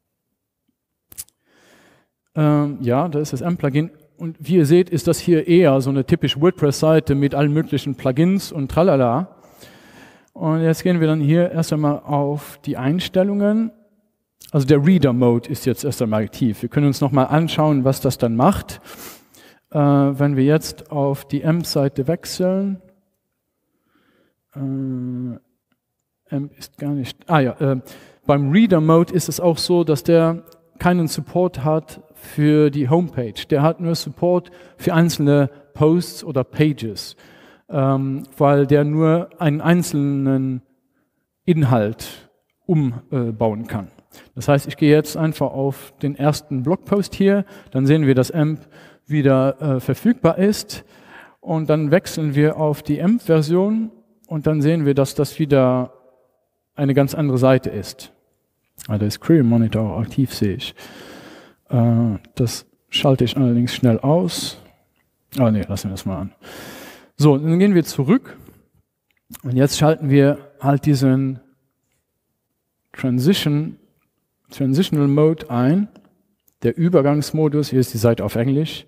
Ähm, ja, da ist das A M P-Plugin. Und wie ihr seht, ist das hier eher so eine typische WordPress-Seite mit allen möglichen Plugins und tralala. Und jetzt gehen wir dann hier erst einmal auf die Einstellungen. Also der Reader-Mode ist jetzt erst einmal aktiv. Wir können uns nochmal anschauen, was das dann macht. Äh, wenn wir jetzt auf die A M P-Seite wechseln. Äh, A M P ist gar nicht... Ah ja, äh, beim Reader-Mode ist es auch so, dass der keinen Support hat für die Homepage. Der hat nur Support für einzelne Posts oder Pages, ähm, weil der nur einen einzelnen Inhalt umbauen äh, kann. Das heißt, ich gehe jetzt einfach auf den ersten Blogpost hier, dann sehen wir, dass A M P wieder äh, verfügbar ist und dann wechseln wir auf die A M P-Version und dann sehen wir, dass das wieder eine ganz andere Seite ist. Also ist Query Monitor auch aktiv, sehe ich. Äh, das schalte ich allerdings schnell aus. Ah ne, lassen wir das mal an. So, dann gehen wir zurück und jetzt schalten wir halt diesen Transition, Transitional Mode ein. Der Übergangsmodus, hier ist die Seite auf Englisch.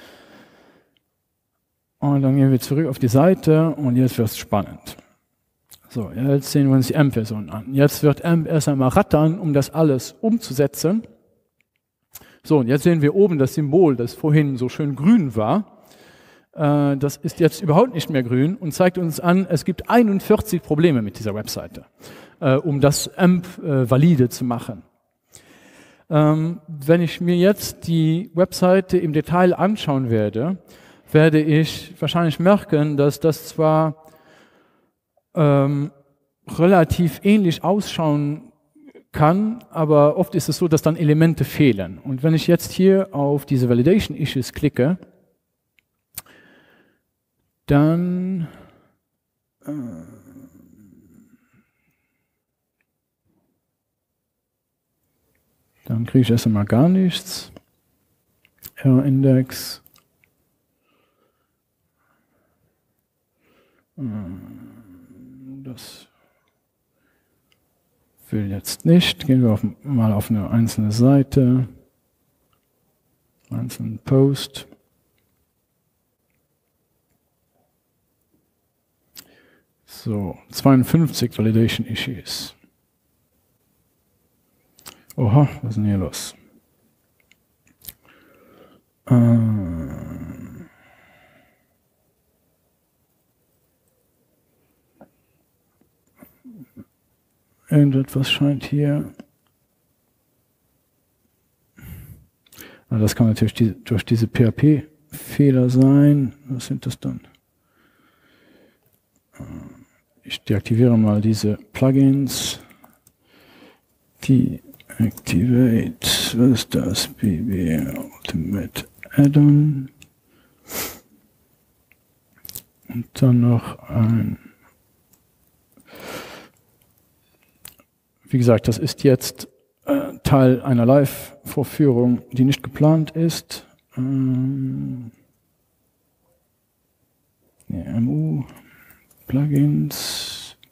Und dann gehen wir zurück auf die Seite und jetzt wird es spannend. So, jetzt sehen wir uns die A M P-Version an. Jetzt wird A M P erst einmal rattern, um das alles umzusetzen. So, und jetzt sehen wir oben das Symbol, das vorhin so schön grün war. Äh, das ist jetzt überhaupt nicht mehr grün und zeigt uns an, es gibt einundvierzig Probleme mit dieser Webseite, äh, um das A M P äh, valide zu machen. Ähm, wenn ich mir jetzt die Webseite im Detail anschauen werde, werde ich wahrscheinlich merken, dass das zwar Ähm, relativ ähnlich ausschauen kann, aber oft ist es so, dass dann Elemente fehlen. Und wenn ich jetzt hier auf diese Validation Issues klicke, dann äh, dann kriege ich erst einmal gar nichts. R-Index. Äh, Das will jetzt nicht. Gehen wir auf, mal auf eine einzelne Seite, einzelnen Post. So, zweiundfünfzig Validation Issues. Oha, was ist denn hier los? Äh, Irgendetwas scheint hier. Das kann natürlich die, durch diese P H P-Fehler sein. Was sind das dann? Ich deaktiviere mal diese Plugins. Deactivate, was ist das? B B Ultimate Add-on. Und dann noch ein. Wie gesagt, das ist jetzt äh, Teil einer Live-Vorführung, die nicht geplant ist. Ähm, ja, M U, Plugins.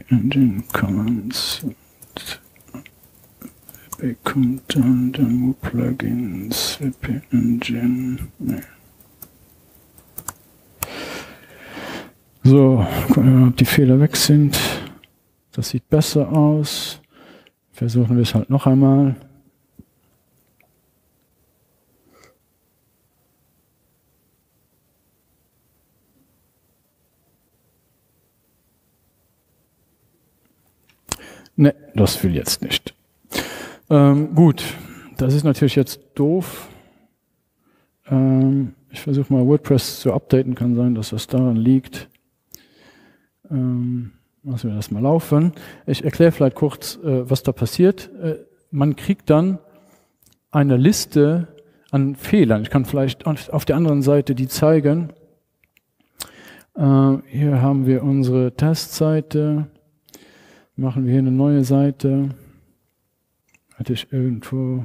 Engine Commands. Kommt dann Demo Plugins, W P Engine. Nee. So, gucken wir mal, ob die Fehler weg sind. Das sieht besser aus. Versuchen wir es halt noch einmal. Ne, das will jetzt nicht. Ähm, gut, das ist natürlich jetzt doof. Ähm, ich versuche mal WordPress zu updaten, kann sein, dass das daran liegt. Ähm, lassen wir das mal laufen. Ich erkläre vielleicht kurz, äh, was da passiert. Äh, man kriegt dann eine Liste an Fehlern. Ich kann vielleicht auf der anderen Seite die zeigen. Äh, hier haben wir unsere Testseite. Machen wir hier eine neue Seite. Hatte ich irgendwo.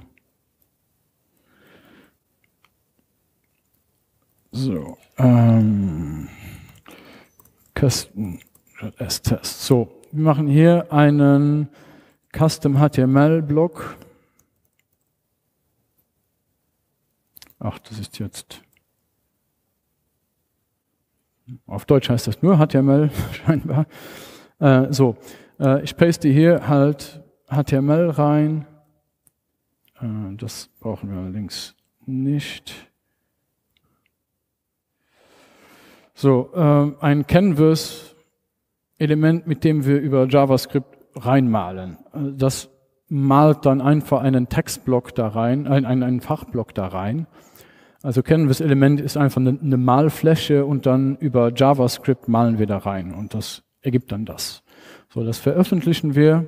So. Ähm, Custom S-Test. So, wir machen hier einen Custom H T M L-Block. Ach, das ist jetzt. Auf Deutsch heißt das nur H T M L, scheinbar. Äh, so, äh, ich paste hier halt H T M L rein. Äh, das brauchen wir allerdings nicht. So, äh, ein Canvas-Element, mit dem wir über JavaScript reinmalen. Das malt dann einfach einen Textblock da rein, ein, ein, einen Fachblock da rein. Also Canvas-Element ist einfach eine, eine Malfläche und dann über JavaScript malen wir da rein und das ergibt dann das. So, das veröffentlichen wir.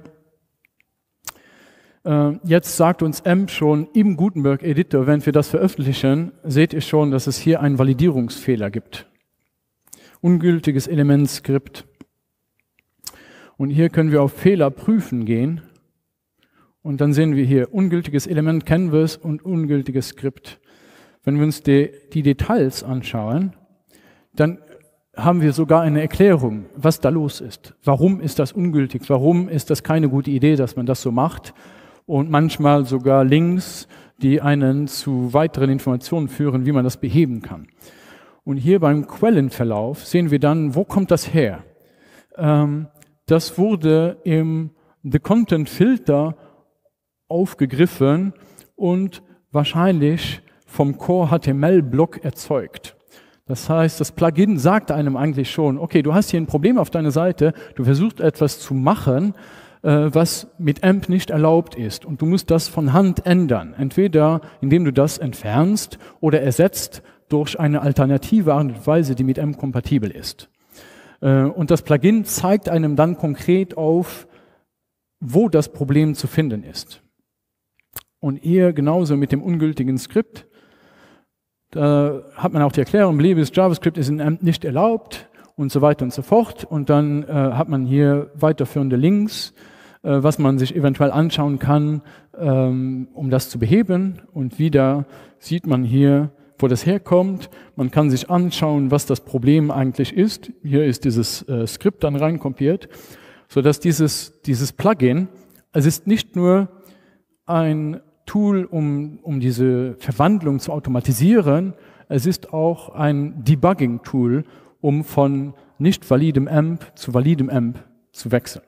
Äh, jetzt sagt uns A M P schon im Gutenberg-Editor, wenn wir das veröffentlichen, seht ihr schon, dass es hier einen Validierungsfehler gibt. Ungültiges Elementskript. Und hier können wir auf Fehler prüfen gehen. Und dann sehen wir hier ungültiges Element Canvas und ungültiges Skript. Wenn wir uns die, die Details anschauen, dann haben wir sogar eine Erklärung, was da los ist. Warum ist das ungültig? Warum ist das keine gute Idee, dass man das so macht? Und manchmal sogar Links, die einen zu weiteren Informationen führen, wie man das beheben kann. Und hier beim Quellenverlauf sehen wir dann, wo kommt das her? Ähm, das wurde im The Content Filter aufgegriffen und wahrscheinlich vom Core H T M L-Block erzeugt. Das heißt, das Plugin sagt einem eigentlich schon, okay, du hast hier ein Problem auf deiner Seite, du versuchst etwas zu machen, äh, was mit A M P nicht erlaubt ist und du musst das von Hand ändern. Entweder indem du das entfernst oder ersetzt durch eine alternative Art und Weise, die mit A M P kompatibel ist. Äh, und das Plugin zeigt einem dann konkret auf, wo das Problem zu finden ist. Und hier genauso mit dem ungültigen Skript. Da hat man auch die Erklärung, beliebiges JavaScript ist in A M P nicht erlaubt und so weiter und so fort. Und dann äh, hat man hier weiterführende Links, äh, was man sich eventuell anschauen kann, ähm, um das zu beheben. Und wieder sieht man hier, wo das herkommt. Man kann sich anschauen, was das Problem eigentlich ist. Hier ist dieses äh, Skript dann reinkopiert, sodass dieses, dieses Plugin, es ist nicht nur ein Tool, um, um diese Verwandlung zu automatisieren. Es ist auch ein Debugging-Tool, um von nicht validem A M P zu validem A M P zu wechseln.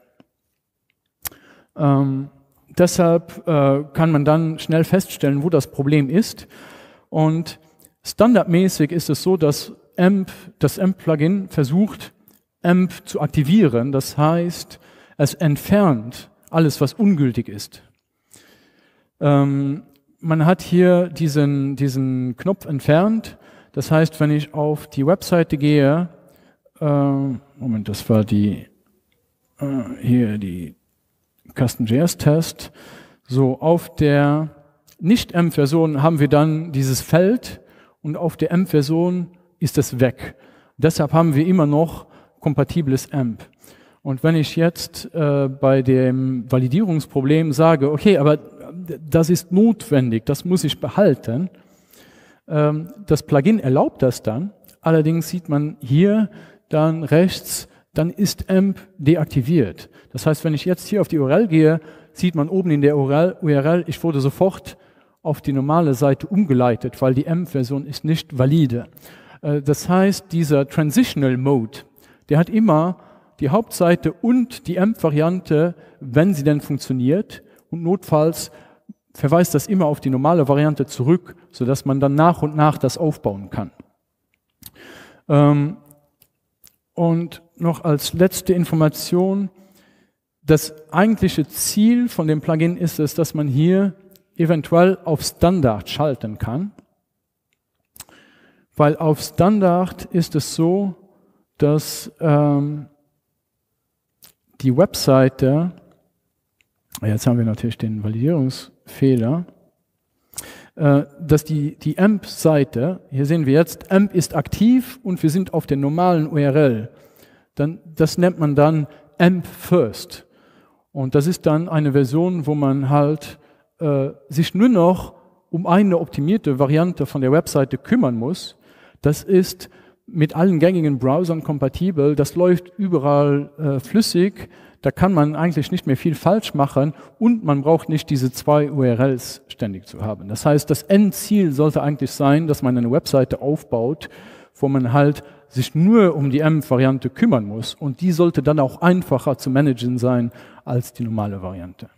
Ähm, deshalb äh, kann man dann schnell feststellen, wo das Problem ist. Und standardmäßig ist es so, dass A M P, das A M P-Plugin versucht, A M P zu aktivieren. Das heißt, es entfernt alles, was ungültig ist. Ähm, man hat hier diesen, diesen Knopf entfernt. Das heißt, wenn ich auf die Webseite gehe, äh, Moment, das war die, äh, hier die Custom.js-Test. So, auf der Nicht-A M P-Version haben wir dann dieses Feld und auf der A M P-Version ist es weg. Deshalb haben wir immer noch kompatibles A M P. Und wenn ich jetzt äh, bei dem Validierungsproblem sage, okay, aber das ist notwendig, das muss ich behalten, ähm, das Plugin erlaubt das dann, allerdings sieht man hier dann rechts, dann ist A M P deaktiviert. Das heißt, wenn ich jetzt hier auf die U R L gehe, sieht man oben in der U R L, ich wurde sofort auf die normale Seite umgeleitet, weil die A M P-Version ist nicht valide. Das heißt, dieser Transitional Mode, der hat immer die Hauptseite und die A M P-Variante, wenn sie denn funktioniert, und notfalls verweist das immer auf die normale Variante zurück, sodass man dann nach und nach das aufbauen kann. Ähm, und noch als letzte Information, das eigentliche Ziel von dem Plugin ist es, dass man hier eventuell auf Standard schalten kann, weil auf Standard ist es so, dass ähm, die Webseite, jetzt haben wir natürlich den Validierungsfehler, äh, dass die, die A M P-Seite, hier sehen wir jetzt, A M P ist aktiv und wir sind auf der normalen U R L. Dann, das nennt man dann A M P First. Und das ist dann eine Version, wo man halt äh, sich nur noch um eine optimierte Variante von der Webseite kümmern muss. Das ist mit allen gängigen Browsern kompatibel, das läuft überall äh, flüssig, da kann man eigentlich nicht mehr viel falsch machen und man braucht nicht diese zwei U R Ls ständig zu haben. Das heißt, das Endziel sollte eigentlich sein, dass man eine Webseite aufbaut, wo man halt sich nur um die A M P-Variante kümmern muss und die sollte dann auch einfacher zu managen sein als die normale Variante.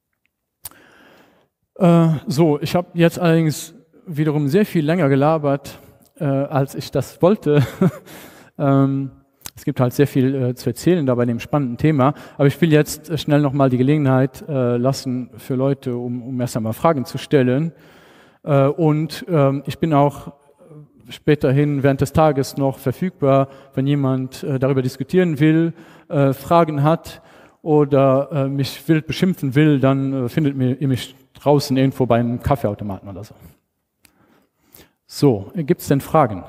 Äh, so, ich habe jetzt allerdings wiederum sehr viel länger gelabert, äh, als ich das wollte. ähm, es gibt halt sehr viel äh, zu erzählen da bei dem spannenden Thema, aber ich will jetzt äh, schnell nochmal die Gelegenheit äh, lassen für Leute, um, um erst einmal Fragen zu stellen. Äh, und äh, ich bin auch späterhin während des Tages noch verfügbar, wenn jemand äh, darüber diskutieren will, äh, Fragen hat oder äh, mich wild beschimpfen will, dann äh, findet ihr mich draußen irgendwo bei einem Kaffeeautomaten oder so. So, gibt es denn Fragen?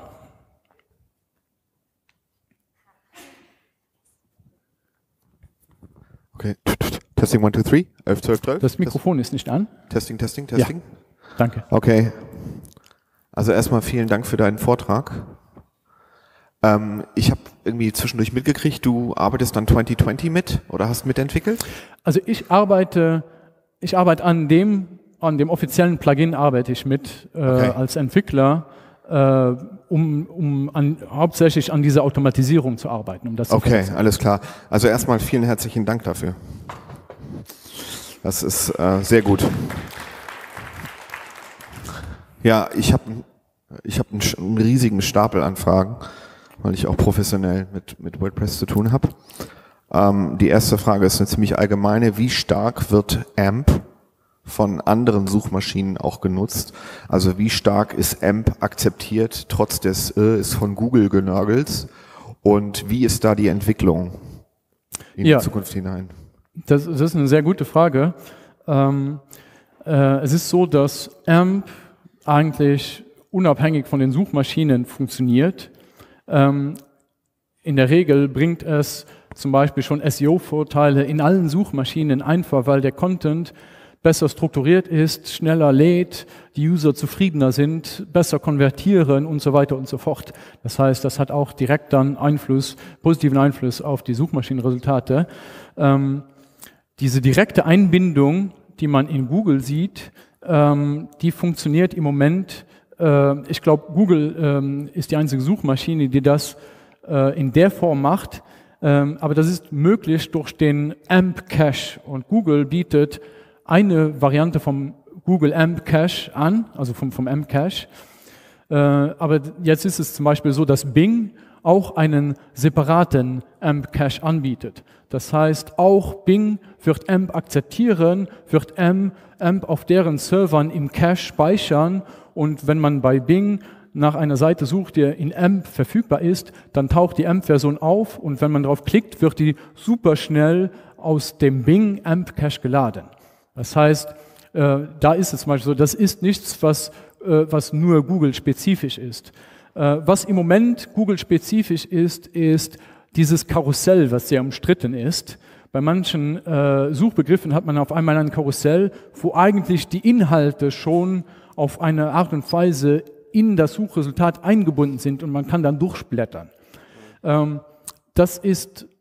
Okay. Testing one, two, three. elf, zwölf, zwölf. Das Mikrofon ist nicht an. Testing, Testing, Testing. Ja, danke. Okay. Also erstmal vielen Dank für deinen Vortrag. Ähm, ich habe irgendwie zwischendurch mitgekriegt, du arbeitest an zwanzig zwanzig mit oder hast mitentwickelt? Also ich arbeite, ich arbeite an dem, an dem offiziellen Plugin arbeite ich mit äh, Okay. als Entwickler, äh, um, um an, hauptsächlich an dieser Automatisierung zu arbeiten. Um das zu Okay, verbessern. alles klar. Also erstmal vielen herzlichen Dank dafür. Das ist äh, sehr gut. Ja, ich habe ich hab einen, einen riesigen Stapel an Fragen, weil ich auch professionell mit, mit WordPress zu tun habe. Ähm, die erste Frage ist eine ziemlich allgemeine. Wie stark wird A M P von anderen Suchmaschinen auch genutzt? Also wie stark ist A M P akzeptiert, trotz des äh, ist von Google genörgels? Und wie ist da die Entwicklung in Ja. die Zukunft hinein? Das, das ist eine sehr gute Frage. Ähm, äh, es ist so, dass A M P eigentlich unabhängig von den Suchmaschinen funktioniert. Ähm, in der Regel bringt es zum Beispiel schon S E O-Vorteile in allen Suchmaschinen einfach, weil der Content besser strukturiert ist, schneller lädt, die User zufriedener sind, besser konvertieren und so weiter und so fort. Das heißt, das hat auch direkt dann Einfluss, positiven Einfluss auf die Suchmaschinenresultate. Ähm, diese direkte Einbindung, die man in Google sieht, ähm, die funktioniert im Moment. Äh, ich glaube, Google ähm, ist die einzige Suchmaschine, die das äh, in der Form macht. Ähm, aber das ist möglich durch den A M P-Cache. Und Google bietet eine Variante vom Google A M P-Cache an, also vom, vom A M P-Cache. Äh, aber jetzt ist es zum Beispiel so, dass Bing auch einen separaten A M P-Cache anbietet. Das heißt, auch Bing wird A M P akzeptieren, wird A M P auf deren Servern im Cache speichern und wenn man bei Bing nach einer Seite sucht, die in A M P verfügbar ist, dann taucht die A M P-Version auf und wenn man darauf klickt, wird die super schnell aus dem Bing A M P-Cache geladen. Das heißt, äh, da ist es zum Beispiel so, das ist nichts, was, äh, was nur Google-spezifisch ist. Äh, was im Moment Google-spezifisch ist, ist dieses Karussell, was sehr umstritten ist. Bei manchen äh, Suchbegriffen hat man auf einmal ein Karussell, wo eigentlich die Inhalte schon auf eine Art und Weise in das Suchresultat eingebunden sind und man kann dann durchblättern. Ähm, das ist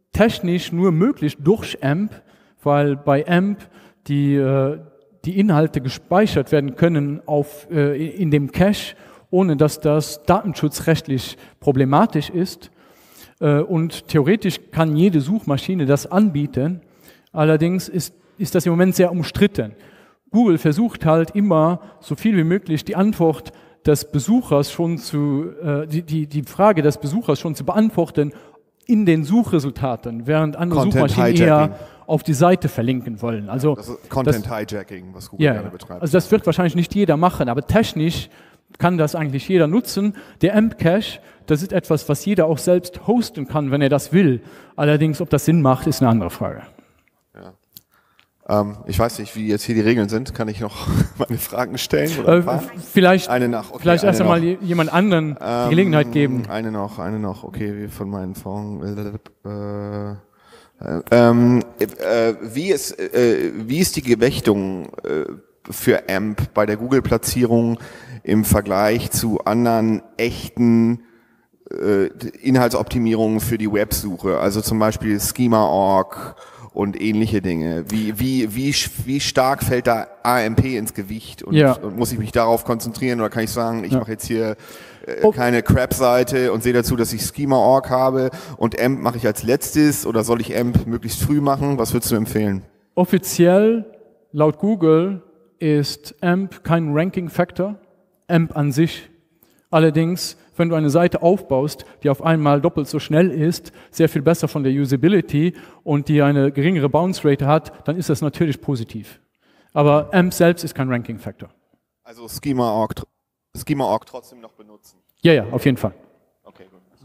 technisch nur möglich durch AMP, weil bei AMP die, äh, die Inhalte gespeichert werden können auf, äh, in dem Cache, ohne dass das datenschutzrechtlich problematisch ist. Äh, und theoretisch kann jede Suchmaschine das anbieten. Allerdings ist, ist das im Moment sehr umstritten. Google versucht halt immer, so viel wie möglich die Antwort des Besuchers schon zu, äh, die, die, die Frage des Besuchers schon zu beantworten in den Suchresultaten, während andere Content Suchmaschinen eher auf die Seite verlinken wollen. Also das ist Content das, Hijacking, was Google ja, gerne betreibt. Also das wird wahrscheinlich nicht jeder machen, aber technisch kann das eigentlich jeder nutzen. Der AMP-Cache, das ist etwas, was jeder auch selbst hosten kann, wenn er das will. Allerdings, ob das Sinn macht, ist eine andere Frage. Ja. Ähm, ich weiß nicht, wie jetzt hier die Regeln sind. Kann ich noch meine Fragen stellen? Oder ein paar? Äh, vielleicht eine noch. Okay, vielleicht eine erst einmal noch. jemand anderen ähm, die Gelegenheit geben. Eine noch, eine noch. Okay, wie von meinen Fonds. Äh, ähm, äh, wie, ist, äh, wie ist die Gewichtung äh, für AMP bei der Google-Platzierung im Vergleich zu anderen echten äh, Inhaltsoptimierungen für die Websuche? Also zum Beispiel Schema Punkt org und ähnliche Dinge. Wie, wie, wie, wie stark fällt da A M P ins Gewicht? Und, ja. und muss ich mich darauf konzentrieren oder kann ich sagen, ich ja. mache jetzt hier äh, oh. keine Crap-Seite und sehe dazu, dass ich Schema Punkt org habe und AMP mache ich als letztes oder soll ich AMP möglichst früh machen? Was würdest du empfehlen? Offiziell, laut Google, ist AMP kein Ranking-Factor, AMP an sich. Allerdings, wenn du eine Seite aufbaust, die auf einmal doppelt so schnell ist, sehr viel besser von der Usability und die eine geringere Bounce Rate hat, dann ist das natürlich positiv. Aber AMP selbst ist kein Ranking-Factor. Also Schema Punkt org, Schema Punkt org trotzdem noch benutzen? Ja, ja, auf jeden Fall. Okay, gut.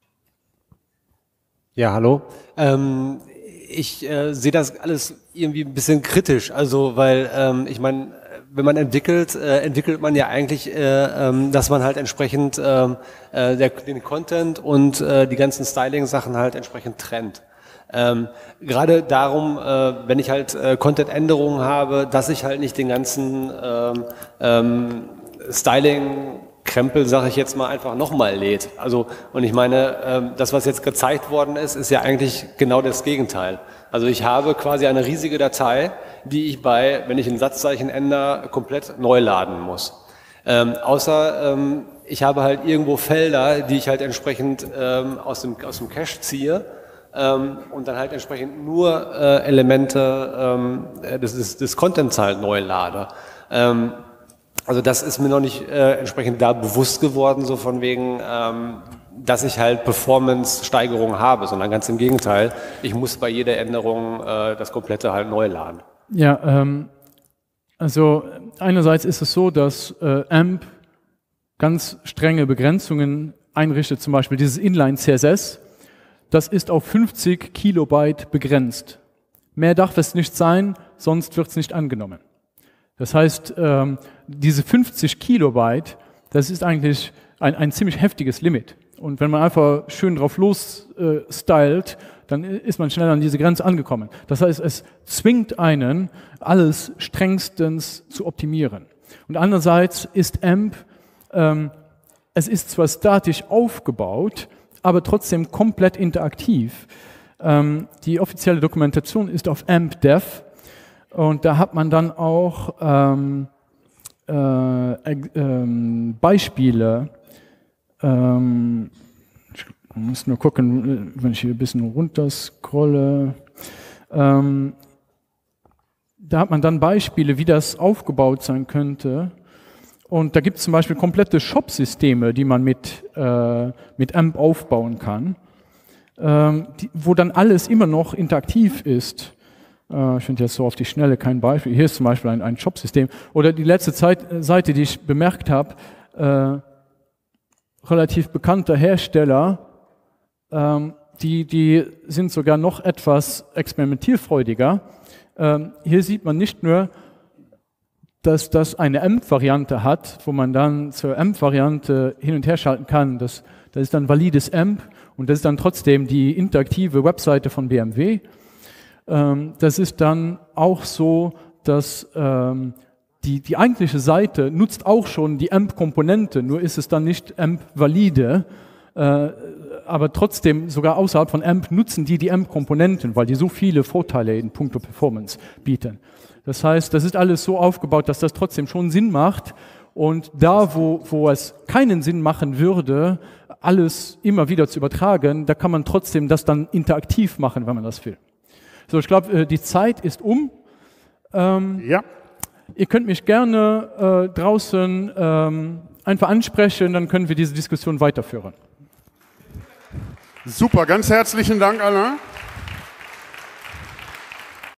Ja, hallo. Ähm, ich äh, sehe das alles irgendwie ein bisschen kritisch, also weil ähm, ich meine, wenn man entwickelt, äh, entwickelt man ja eigentlich, äh, ähm, dass man halt entsprechend äh, äh, der, den Content und äh, die ganzen Styling-Sachen halt entsprechend trennt. Ähm, gerade darum, äh, wenn ich halt äh, Content-Änderungen habe, dass ich halt nicht den ganzen ähm, ähm, Styling-Krempel, sage ich jetzt mal, einfach nochmal lädt. Also, und ich meine, ähm, das, was jetzt gezeigt worden ist, ist ja eigentlich genau das Gegenteil. Also ich habe quasi eine riesige Datei, die ich bei, wenn ich ein Satzzeichen ändere, komplett neu laden muss. Ähm, außer ähm, ich habe halt irgendwo Felder, die ich halt entsprechend ähm, aus dem, aus dem Cache ziehe ähm, und dann halt entsprechend nur äh, Elemente ähm, des, des, des Contents halt neu lade. Ähm, also das ist mir noch nicht äh, entsprechend da bewusst geworden, so von wegen, ähm, dass ich halt Performance-Steigerung habe, sondern ganz im Gegenteil, ich muss bei jeder Änderung äh, das komplette halt neu laden. Ja, ähm, also einerseits ist es so, dass äh, AMP ganz strenge Begrenzungen einrichtet, zum Beispiel dieses Inline-C S S, das ist auf fünfzig Kilobyte begrenzt. Mehr darf es nicht sein, sonst wird es nicht angenommen. Das heißt, ähm, diese fünfzig Kilobyte, das ist eigentlich ein, ein ziemlich heftiges Limit. Und wenn man einfach schön drauf los äh, stylt, dann ist man schnell an diese Grenze angekommen. Das heißt, es zwingt einen, alles strengstens zu optimieren. Und andererseits ist AMP, ähm, es ist zwar statisch aufgebaut, aber trotzdem komplett interaktiv. Ähm, die offizielle Dokumentation ist auf AMP-Dev und da hat man dann auch ähm, äh, äh, Beispiele. Ähm, ich muss nur gucken, wenn ich hier ein bisschen runter scrolle. Ähm, da hat man dann Beispiele, wie das aufgebaut sein könnte. Und da gibt es zum Beispiel komplette Shop-Systeme, die man mit, äh, mit AMP aufbauen kann, ähm, die, wo dann alles immer noch interaktiv ist. Äh, ich finde jetzt so auf die Schnelle kein Beispiel. Hier ist zum Beispiel ein, ein Shop-System. Oder die letzte Zeit, Seite, die ich bemerkt habe, äh, relativ bekannter Hersteller, ähm, die, die sind sogar noch etwas experimentierfreudiger. Ähm, hier sieht man nicht nur, dass das eine AMP-Variante hat, wo man dann zur AMP-Variante hin und her schalten kann. Das, das ist dann valides AMP und das ist dann trotzdem die interaktive Webseite von B M W. Ähm, das ist dann auch so, dass ähm, Die, die eigentliche Seite nutzt auch schon die AMP-Komponente, nur ist es dann nicht AMP-valide. Äh, aber trotzdem sogar außerhalb von A M P nutzen die die A M P-Komponenten, weil die so viele Vorteile in puncto Performance bieten. Das heißt, das ist alles so aufgebaut, dass das trotzdem schon Sinn macht. Und da, wo, wo es keinen Sinn machen würde, alles immer wieder zu übertragen, da kann man trotzdem das dann interaktiv machen, wenn man das will. So, ich glaube, die Zeit ist um. Ähm, ja. Ihr könnt mich gerne äh, draußen ähm, einfach ansprechen, dann können wir diese Diskussion weiterführen. Super, ganz herzlichen Dank, Alain.